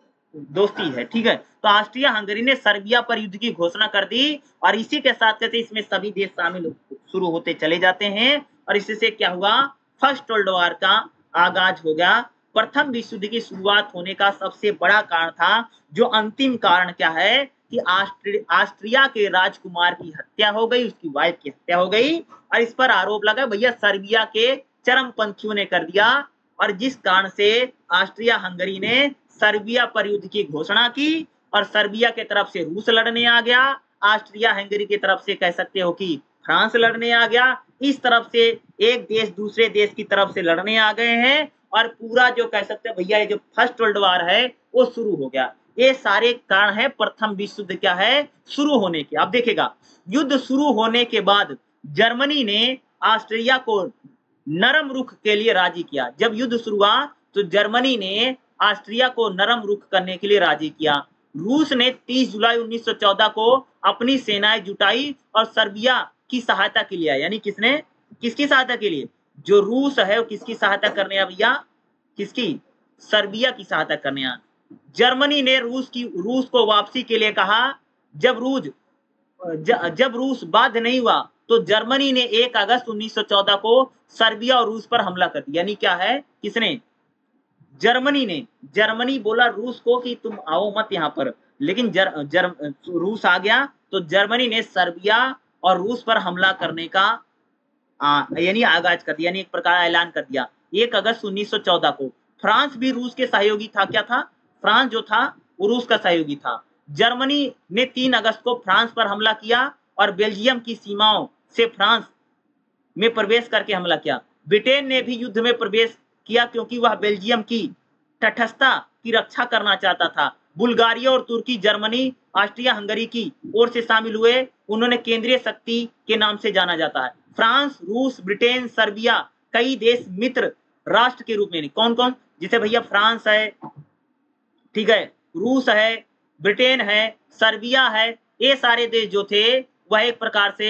Speaker 1: दोस्ती है, ठीक है। तो ऑस्ट्रिया हंगरी ने सर्बिया पर युद्ध की घोषणा कर दी और इसी के साथ कहते इसमें सभी देश शामिल शुरू होते चले जाते हैं और इससे क्या हुआ? फर्स्ट वर्ल्ड वॉर का आगाज हो गया। प्रथम विश्व युद्ध की शुरुआत होने का सबसे बड़ा कारण था, जो अंतिम कारण क्या है कि ऑस्ट्रिया के राजकुमार की हत्या हो गई, उसकी वाइफ की हत्या हो गई और इस पर आरोप लगा भैया सर्बिया के चरमपंथियों ने कर दिया, और जिस कारण से ऑस्ट्रिया हंगरी ने सर्बिया पर युद्ध की घोषणा की और सर्बिया के तरफ से रूस लड़ने आ गया, ऑस्ट्रिया हंगरी की तरफ से कह सकते हो कि फ्रांस लड़ने आ गया। इस तरफ से एक देश दूसरे देश की तरफ से लड़ने आ गए हैं और पूरा जो कह सकते हैं भैया ये जो फर्स्ट वर्ल्ड वॉर है वो शुरू हो गया। ये सारे कारण है प्रथम विश्व युद्ध क्या है शुरू होने के। अब देखेगा, युद्ध शुरू होने के बाद जर्मनी ने ऑस्ट्रिया को नरम रुख के लिए राजी किया। जब युद्ध शुरू हुआ तो जर्मनी ने ऑस्ट्रिया को नरम रुख करने के लिए राजी किया। रूस ने 30 जुलाई 1914 को अपनी सेनाएं जुटाई और सर्बिया की सहायता के लिए, यानी किसने, किसकी सहायता के लिए? जो रूस है वो किसकी सहायता करने आया भैया? किसकी? सर्बिया की सहायता करने आया। जर्मनी ने रूस को वापसी के लिए कहा। जब रूस बाध्य नहीं हुआ तो जर्मनी ने 1 अगस्त 1914 को सर्बिया और रूस पर हमला कर दिया। यानी क्या है, किसने? जर्मनी बोला रूस को कि तुम आओ मत यहाँ पर, लेकिन रूस आ गया तो जर्मनी ने सर्बिया और रूस पर हमला करने का यानी आगाज कर दिया, यानी एक प्रकार ऐलान कर दिया 1 अगस्त 1914 को। फ्रांस भी रूस के सहयोगी था। क्या था? फ्रांस जो था वो रूस का सहयोगी था। जर्मनी ने 3 अगस्त को फ्रांस पर हमला किया और बेल्जियम की सीमाओं से फ्रांस में प्रवेश करके हमला किया। ब्रिटेन ने भी युद्ध में प्रवेश किया क्योंकि वह बेल्जियम की तटस्थता की रक्षा करना चाहता था। बुल्गारिया और तुर्की जर्मनी, ऑस्ट्रिया हंगरी की ओर से शामिल हुए। उन्होंने केंद्रीय शक्ति के नाम से जाना जाता है। फ्रांस, रूस, ब्रिटेन, सर्बिया कई देश मित्र राष्ट्र के रूप में, कौन कौन, जैसे भैया फ्रांस है, ठीक है, रूस है, ब्रिटेन है, सर्बिया है, ये सारे देश जो थे वह एक प्रकार से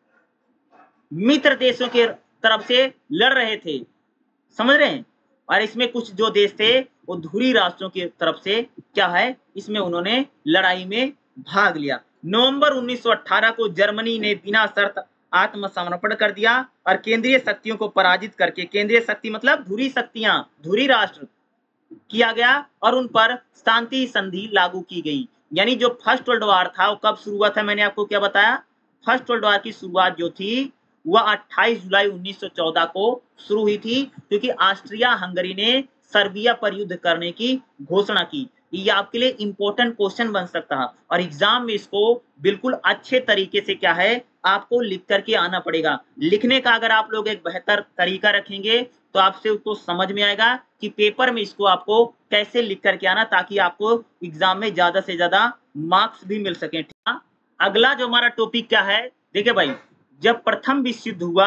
Speaker 1: मित्र देशों के तरफ से लड़ रहे थे, समझ रहे हैं। और इसमें कुछ जो देश थे वो धुरी राष्ट्रों की तरफ से क्या है, इसमें उन्होंने लड़ाई में भाग लिया। नवंबर 1918 को जर्मनी ने बिना शर्त आत्मसमर्पण कर दिया और केंद्रीय शक्तियों को पराजित करके, केंद्रीय शक्ति मतलब धुरी शक्तियां, धुरी राष्ट्र किया गया और उन पर शांति संधि लागू की गई। यानी जो फर्स्ट वर्ल्ड वॉर था वो कब शुरू हुआ था, मैंने आपको क्या बताया, फर्स्ट वर्ल्ड वॉर की शुरुआत जो थी वह 28 जुलाई 1914 को शुरू हुई थी, क्योंकि ऑस्ट्रिया हंगरी ने सर्बिया पर युद्ध करने की घोषणा की। ये आपके लिए इंपॉर्टेंट क्वेश्चन बन सकता है और एग्जाम में इसको बिल्कुल अच्छे तरीके से क्या है आपको लिख करके आना पड़ेगा। लिखने का अगर आप लोग एक बेहतर तरीका रखेंगे तो आपसे उसको समझ में आएगा कि पेपर में इसको आपको कैसे लिख करके आना, ताकि आपको एग्जाम में ज्यादा से ज्यादा मार्क्स भी मिल सके। अगला जो हमारा टॉपिक क्या है, देखिए भाई, जब प्रथम विश्व युद्ध हुआ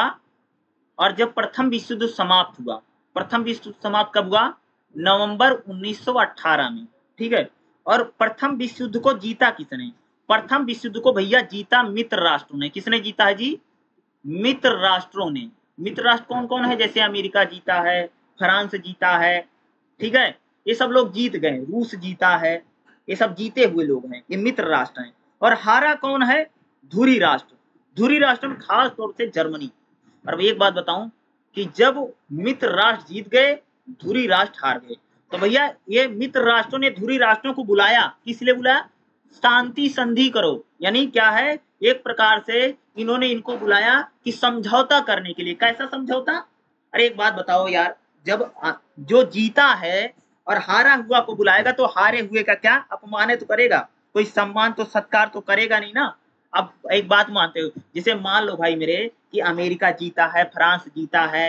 Speaker 1: और जब प्रथम विश्व युद्ध समाप्त हुआ, प्रथम विश्व युद्ध समाप्त कब हुआ, नवंबर 1918 में, ठीक है। और प्रथम विश्व युद्ध को जीता किसने, प्रथम विश्व युद्ध को भैया जीता मित्र राष्ट्रों ने। किसने जीता है जी, मित्र राष्ट्रों ने। मित्र राष्ट्र कौन कौन है, जैसे अमेरिका जीता है, फ्रांस जीता है, ठीक है, ये सब लोग जीत गए, रूस जीता है, ये सब जीते हुए लोग हैं, ये मित्र राष्ट्र हैं। और हारा कौन है, धुरी राष्ट्र। धुरी राष्ट्र में खास तौर से जर्मनी। और एक बात बताऊं कि जब मित्र राष्ट्र जीत गए, धुरी राष्ट्र हार गए, तो भैया ये मित्र राष्ट्रों ने धुरी राष्ट्रों को बुलाया, किस लिए बुलाया, शांति संधि करो। यानी क्या है, एक प्रकार से इन्होंने इनको बुलाया कि समझौता करने के लिए। कैसा समझौता, अरे एक बात बताओ यार, जब जो जीता है और हारा हुआ को बुलाएगा तो हारे हुए का क्या अपमान तो करेगा, कोई सम्मान तो सत्कार तो करेगा नहीं ना। अब एक बात मानते हो, जैसे मान लो भाई मेरे कि अमेरिका जीता है, फ्रांस जीता है,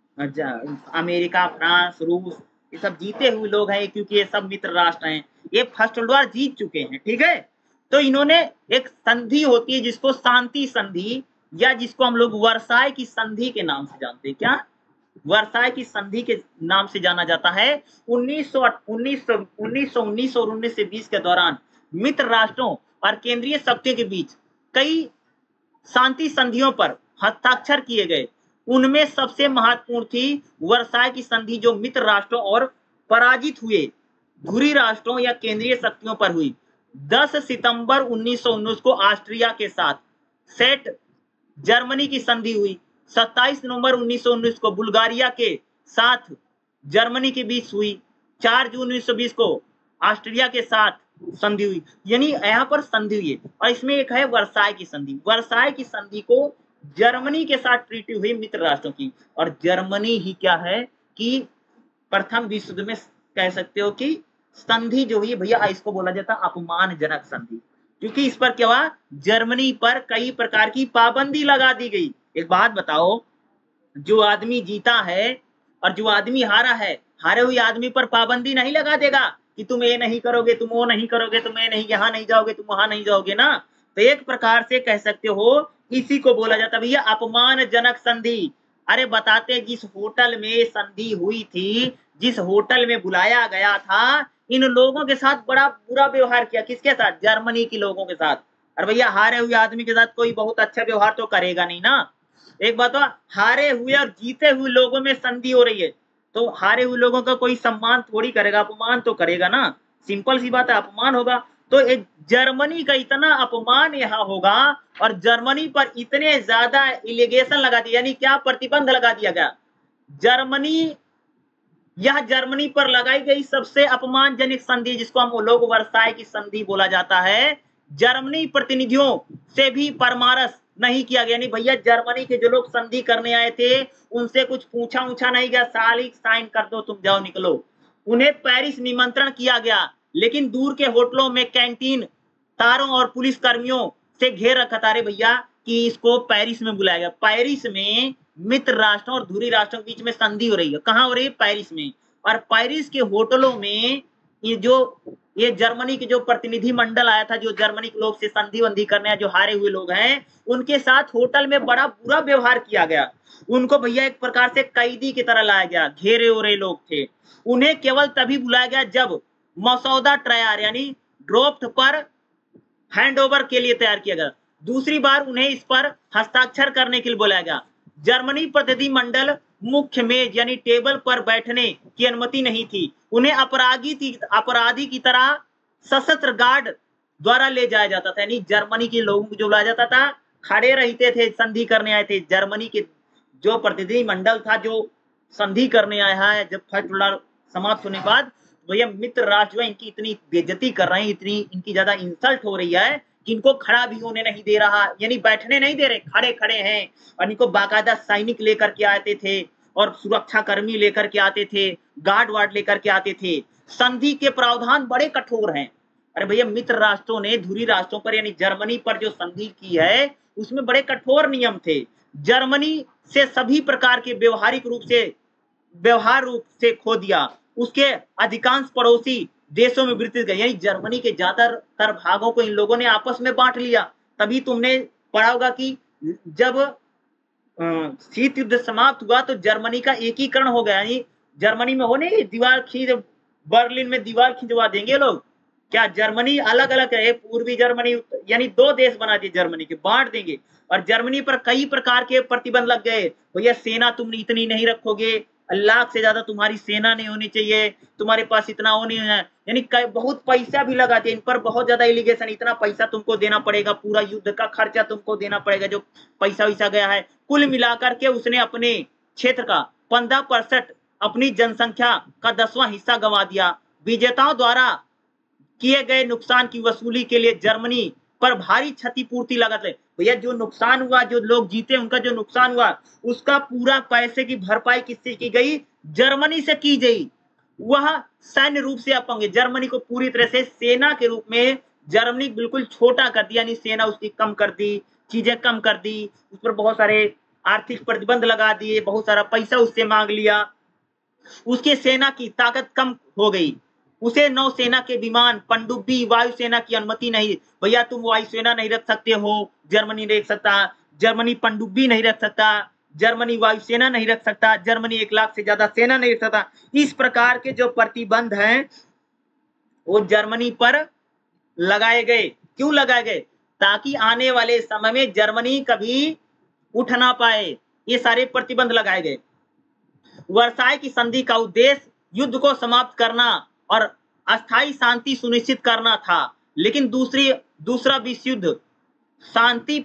Speaker 1: अमेरिका, फ्रांस, रूस, ये सब जीते हुए लोग हैं क्योंकि ये सब मित्र राष्ट्र हैं, ये फर्स्ट वर्ल्ड वॉर जीत चुके हैं, ठीक है। तो इन्होंने एक संधि होती है जिसको शांति संधि या जिसको हम लोग वर्साई की संधि के नाम से जानते हैं, क्या, वर्साई की संधि के नाम से जाना जाता है। 1919 और 1920 के दौरान मित्र राष्ट्रों और केंद्रीय शक्तियों के बीच कई शांति संधियों पर हस्ताक्षर किए गए। उनमें सबसे महत्वपूर्ण थी वर्साई की संधि, जो मित्र राष्ट्रों और पराजित हुए धुरी राष्ट्रों या केंद्रीय शक्तियों पर हुई। 10 सितंबर 1919 को ऑस्ट्रिया के साथ सेट जर्मनी की संधि हुई। 27 नवंबर 1919 को बुल्गारिया के साथ जर्मनी के बीच हुई। 4 जून 1920 को ऑस्ट्रिया के साथ संधि हुई। यानी यहाँ पर संधि हुई है। और इसमें एक है वर्साई की संधि। वर्साई की संधि को जर्मनी के साथ ट्रीटी हुई मित्र राष्ट्रों की, और जर्मनी ही क्या है कि प्रथम विश्व युद्ध में कह सकते हो कि संधि जो हुई भैया, इसको बोला जाता है अपमानजनक संधि, क्योंकि इस पर क्या हुआ, जर्मनी पर कई प्रकार की पाबंदी लगा दी गई। एक बात बताओ, जो आदमी जीता है और जो आदमी हारा है, हारे हुए आदमी पर पाबंदी नहीं लगा देगा कि तुम ये नहीं करोगे, तुम वो नहीं करोगे, तुम ये नहीं, यहाँ नहीं जाओगे, तुम वहां नहीं जाओगे ना। तो एक प्रकार से कह सकते हो इसी को बोला जाता भैया अपमानजनक संधि। अरे बताते, जिस होटल में संधि हुई थी, जिस होटल में बुलाया गया था, इन लोगों के साथ बड़ा बुरा व्यवहार किया। किसके साथ, जर्मनी के लोगों के साथ। और भैया हारे हुए आदमी के साथ कोई बहुत अच्छा व्यवहार तो करेगा नहीं ना। एक बात तो, हारे हुए और जीते हुए लोगों में संधि हो रही है, तो हारे हुए लोगों का कोई सम्मान थोड़ी करेगा, अपमान तो करेगा ना। सिंपल सी बात है, अपमान होगा। तो एक जर्मनी का इतना अपमान यहाँ होगा और जर्मनी पर इतने ज्यादा इलिगेशन लगा दिया, यानी क्या, प्रतिबंध लगा दिया गया। जर्मनी, यह जर्मनी पर लगाई गई सबसे अपमानजनक संधि, जिसको हम लोग वर्साई की संधि बोला जाता है। जर्मनी प्रतिनिधियों से भी परामर्श नहीं किया गया। नहीं भैया, जर्मनी के जो लोग संधि करने आए थे उनसे कुछ पूछा नहीं गया, साली साइन कर दो, तुम जाओ निकलो। उन्हें पेरिस निमंत्रण किया गया, लेकिन दूर के होटलों में कैंटीन तारों और पुलिस कर्मियों से घेर रखा था, अरे भैया कि इसको पेरिस में बुलाया गया। पेरिस में मित्र राष्ट्रों और धुरी राष्ट्रों के बीच में संधि हो रही है। कहाँ हो रही है? पेरिस में। और पेरिस के होटलों में ये जर्मनी के जो प्रतिनिधि मंडल आया था, जो जर्मनी के लोग से संधि वंधि करने, जो हारे हुए लोग हैं, उनके साथ होटल में बड़ा बुरा व्यवहार किया गया। उनको भैया एक प्रकार से कैदी की तरह लाया गया। घेरे हुए लोग थे। उन्हें केवल तभी बुलाया गया जब मसौदा तैयार यानी ड्राफ्ट पर हैंडओवर के लिए तैयार किया गया। दूसरी बार उन्हें इस पर हस्ताक्षर करने के लिए बुलाया गया। जर्मनी प्रतिनिधि मंडल मुख्य मेज यानी टेबल पर बैठने की अनुमति नहीं थी। उन्हें अपराधी की तरह सशस्त्र गार्ड द्वारा ले जाया जाता था। यानी जर्मनी के लोगों को जो लाया जाता था, खड़े रहते थे, संधि करने आए थे। जर्मनी के जो प्रतिनिधि मंडल था, जो संधि करने आया है, जब फर्स्ट वर्ल्ड वॉर समाप्त होने के बाद, भैया मित्र राष्ट्र जो है इनकी इतनी बेइज्जती कर रहे हैं, इतनी इनकी ज्यादा इंसल्ट हो रही है कि इनको खड़ा भी होने नहीं दे रहा, यानी बैठने नहीं दे रहे, खड़े खड़े हैं। और इनको बाकायदा सैनिक लेकर के आते थे और सुरक्षा कर्मी लेकर के आते थे, गार्ड वार्ड लेकर के आते थे। संधि के प्रावधान बड़े कठोर हैं। अरे भैया मित्र राष्ट्रों ने धुरी राष्ट्रों पर यानी जर्मनी पर जो संधि की है, उसमें बड़े कठोर नियम थे। जर्मनी से सभी प्रकार के व्यवहार रूप से खो दिया। उसके अधिकांश पड़ोसी देशों में वितरित गए, यानी जर्मनी के ज्यादातर भागों को इन लोगों ने आपस में बांट लिया। तभी तुमने पढ़ा होगा कि जब शीत युद्ध समाप्त हुआ तो जर्मनी का एकीकरण हो गया। यानी जर्मनी में होने दीवार खींच, बर्लिन में दीवार खिंचवा देंगे लोग। क्या जर्मनी अलग अलग है? पूर्वी जर्मनी यानी दो देश बना दिए जर्मनी के, बांट देंगे। और जर्मनी पर कई प्रकार के प्रतिबंध लग गए। भैया सेना तुम इतनी नहीं रखोगे, लाख से ज्यादा तुम्हारी सेना नहीं होनी चाहिए, तुम्हारे पास इतना हो नहीं है। यानी बहुत पैसा भी लगाते हैं इन पर, बहुत ज्यादा एलिगेशन, इतना पैसा तुमको देना पड़ेगा, पूरा युद्ध का खर्चा तुमको देना पड़ेगा, जो पैसा वैसा गया है। कुल मिलाकर के उसने अपने क्षेत्र का 15% अपनी जनसंख्या का 10वां हिस्सा गंवा दिया। विजेताओं द्वारा किए गए नुकसान की वसूली के लिए जर्मनी पर भारी क्षतिपूर्ति लागत है। भैया जो नुकसान हुआ, जो लोग जीते उनका जो नुकसान हुआ, उसका पूरा पैसे की भरपाई किससे की गई? जर्मनी से की गई। वह सैन्य रूप से अपंग, जर्मनी को पूरी तरह से सेना के रूप में जर्मनी बिल्कुल छोटा कर दिया, यानी सेना उसकी कम कर दी, चीजें कम कर दी, उस पर बहुत सारे आर्थिक प्रतिबंध लगा दिए, बहुत सारा पैसा उससे मांग लिया। उसके सेना की ताकत कम हो गई। उसे नौसेना के विमान, पनडुब्बी, वायुसेना की अनुमति नहीं। भैया तुम वायुसेना नहीं रख सकते हो, जर्मनी नहीं रख सकता। जर्मनी पनडुब्बी नहीं रख सकता, जर्मनी वायुसेना नहीं रख सकता, जर्मनी 1 लाख से ज्यादा सेना नहीं रख सकता। इस प्रकार के जो प्रतिबंध हैं वो जर्मनी पर लगाए गए। क्यों लगाए गए? ताकि आने वाले समय में जर्मनी कभी उठ ना पाए, ये सारे प्रतिबंध लगाए गए। वर्साई की संधि का उद्देश्य युद्ध को समाप्त करना और अस्थायी शांति सुनिश्चित करना था। लेकिन दूसरा विश्व युद्ध शांति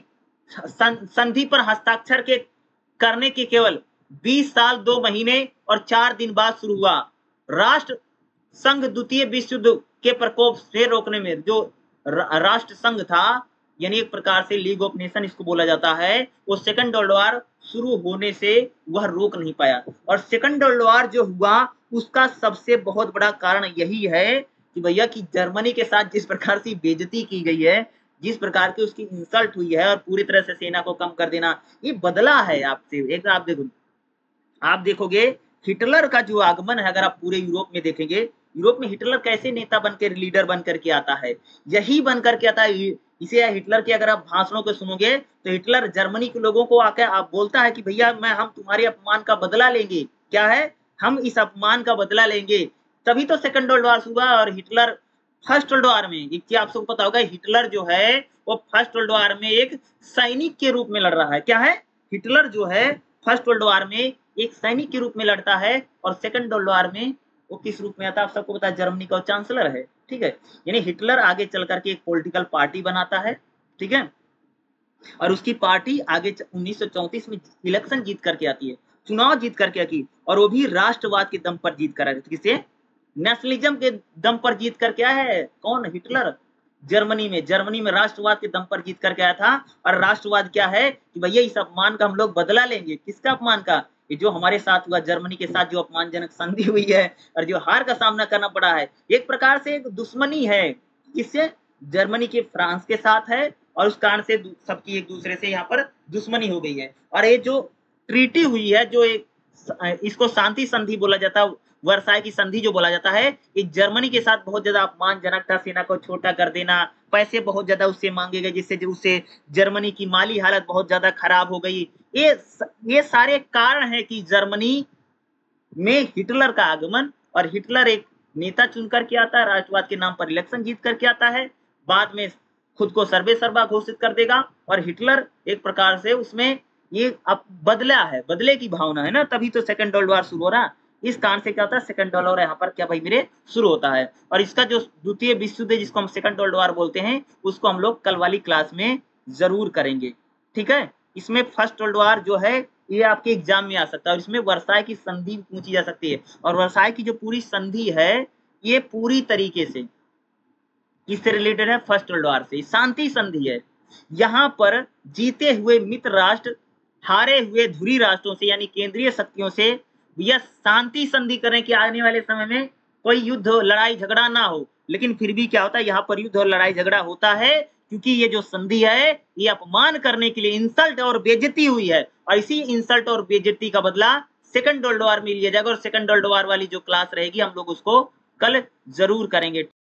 Speaker 1: संधि पर हस्ताक्षर करने के केवल 20 साल 2 महीने और 4 दिन बाद शुरू हुआ। राष्ट्र संघ द्वितीय विश्व युद्ध के प्रकोप से रोकने में, जो राष्ट्र संघ था, यानी एक प्रकार से लीग ऑफ नेशन इसको बोला जाता है, वो सेकंड वर्ल्ड वॉर शुरू होने से वह रोक नहीं पाया। और सेकंड वर्ल्ड वॉर जो हुआ उसका सबसे बहुत बड़ा कारण यही है कि भैया कि जर्मनी के साथ जिस प्रकार से बेइज्जती की गई है, जिस प्रकार की उसकी इंसल्ट हुई है और पूरी तरह से सेना को कम कर देना, ये बदला है आपसे। एक आप देखोगे हिटलर का जो आगमन है, अगर आप पूरे यूरोप में देखेंगे, यूरोप में हिटलर कैसे नेता बनकर, लीडर बनकर के आता है, यही बनकर के आता है। इसे हिटलर के अगर आप भाषणों को सुनोगे तो हिटलर जर्मनी के लोगों को आकर आप बोलता है कि भैया हम तुम्हारे अपमान का बदला लेंगे। क्या है? हम इस अपमान का बदला लेंगे। तभी तो सेकंड वर्ल्ड वॉर हुआ। और हिटलर फर्स्ट वर्ल्ड वॉर में, एक चीज आप सबको पता होगा, हिटलर जो है वो फर्स्ट वर्ल्ड वॉर में एक सैनिक के रूप में लड़ रहा है। क्या है? हिटलर जो है फर्स्ट वर्ल्ड वॉर में एक सैनिक के रूप में लड़ता है, और सेकंड वर्ल्ड वॉर में वो किस रूप में आता है? आप सबको पता है, जर्मनी का चांसलर है। ठीक है, यानी हिटलर आगे चल करके एक पॉलिटिकल पार्टी बनाता है। ठीक है, और उसकी पार्टी आगे 1934 में इलेक्शन जीत करके आती है, चुनाव जीत करके आती, और वो भी राष्ट्रवाद के दम पर जीत कर, किसे? नेशनलिज्म के दम पर जीत करके आया है। कौन? हिटलर। जर्मनी में राष्ट्रवाद के दम पर जीत करके आया था। और राष्ट्रवाद क्या है कि भैया इस अपमान का हम लोग बदला लेंगे। किसका अपमान का? ये जो हमारे साथ हुआ, जर्मनी के साथ जो अपमानजनक संधि हुई है और जो हार का सामना करना पड़ा है, एक प्रकार से एक दुश्मनी है। किससे? जर्मनी के फ्रांस के साथ है और उस कारण से सबकी एक दूसरे से यहाँ पर दुश्मनी हो गई है। और ये जो ट्रीटी हुई है, जो एक इसको शांति संधि बोला जाता है, वर्साई की संधि जो बोला जाता है, ये जर्मनी के साथ बहुत ज्यादा अपमानजनक था। सेना को छोटा कर देना, पैसे बहुत ज्यादा उससे मांगे गए, जिससे जो उससे जर्मनी की माली हालत बहुत ज्यादा खराब हो गई। ये सारे कारण है कि जर्मनी में हिटलर का आगमन, और हिटलर एक नेता चुन करके आता है, राष्ट्रवाद के नाम पर इलेक्शन जीत करके आता है, बाद में खुद को सर्वे सर्वा घोषित कर देगा। और हिटलर एक प्रकार से उसमें ये अब बदला है, बदले की भावना है ना, तभी तो सेकंड वर्ल्ड वॉर शुरू हो रहा। इस कारण से क्या होता है, सेकंड वर्ल्ड वॉर यहाँ पर क्या भाई मेरे शुरू होता है। और इसका जो द्वितीय विश्व युद्ध जिसको हम सेकंड वर्ल्ड वॉर बोलते हैं, उसको हम लोग कल वाली क्लास में जरूर करेंगे, ठीक है। इसमें फर्स्ट वर्ल्ड वॉर जो है ये आपके एग्जाम में आ सकता है, और इसमें वर्साई की संधि पूछी जा सकती है। और वर्साई की जो पूरी संधि है, ये पूरी तरीके से किससे रिलेटेड है, फर्स्ट वर्ल्ड वॉर से। शांति संधि है। यहाँ पर जीते हुए मित्र राष्ट्र हारे हुए धुरी राष्ट्रों से यानी केंद्रीय शक्तियों से यह शांति संधि करें कि आने वाले समय में कोई युद्ध लड़ाई झगड़ा ना हो। लेकिन फिर भी क्या होता है, यहाँ पर युद्ध और लड़ाई झगड़ा होता है, क्योंकि ये जो संधि है ये अपमान करने के लिए, इंसल्ट और बेइज्जती हुई है, और इसी इंसल्ट और बेइज्जती का बदला सेकंड वर्ल्ड वॉर में लिया जाएगा। और सेकंड वर्ल्ड वॉर वाली जो क्लास रहेगी हम लोग उसको कल जरूर करेंगे।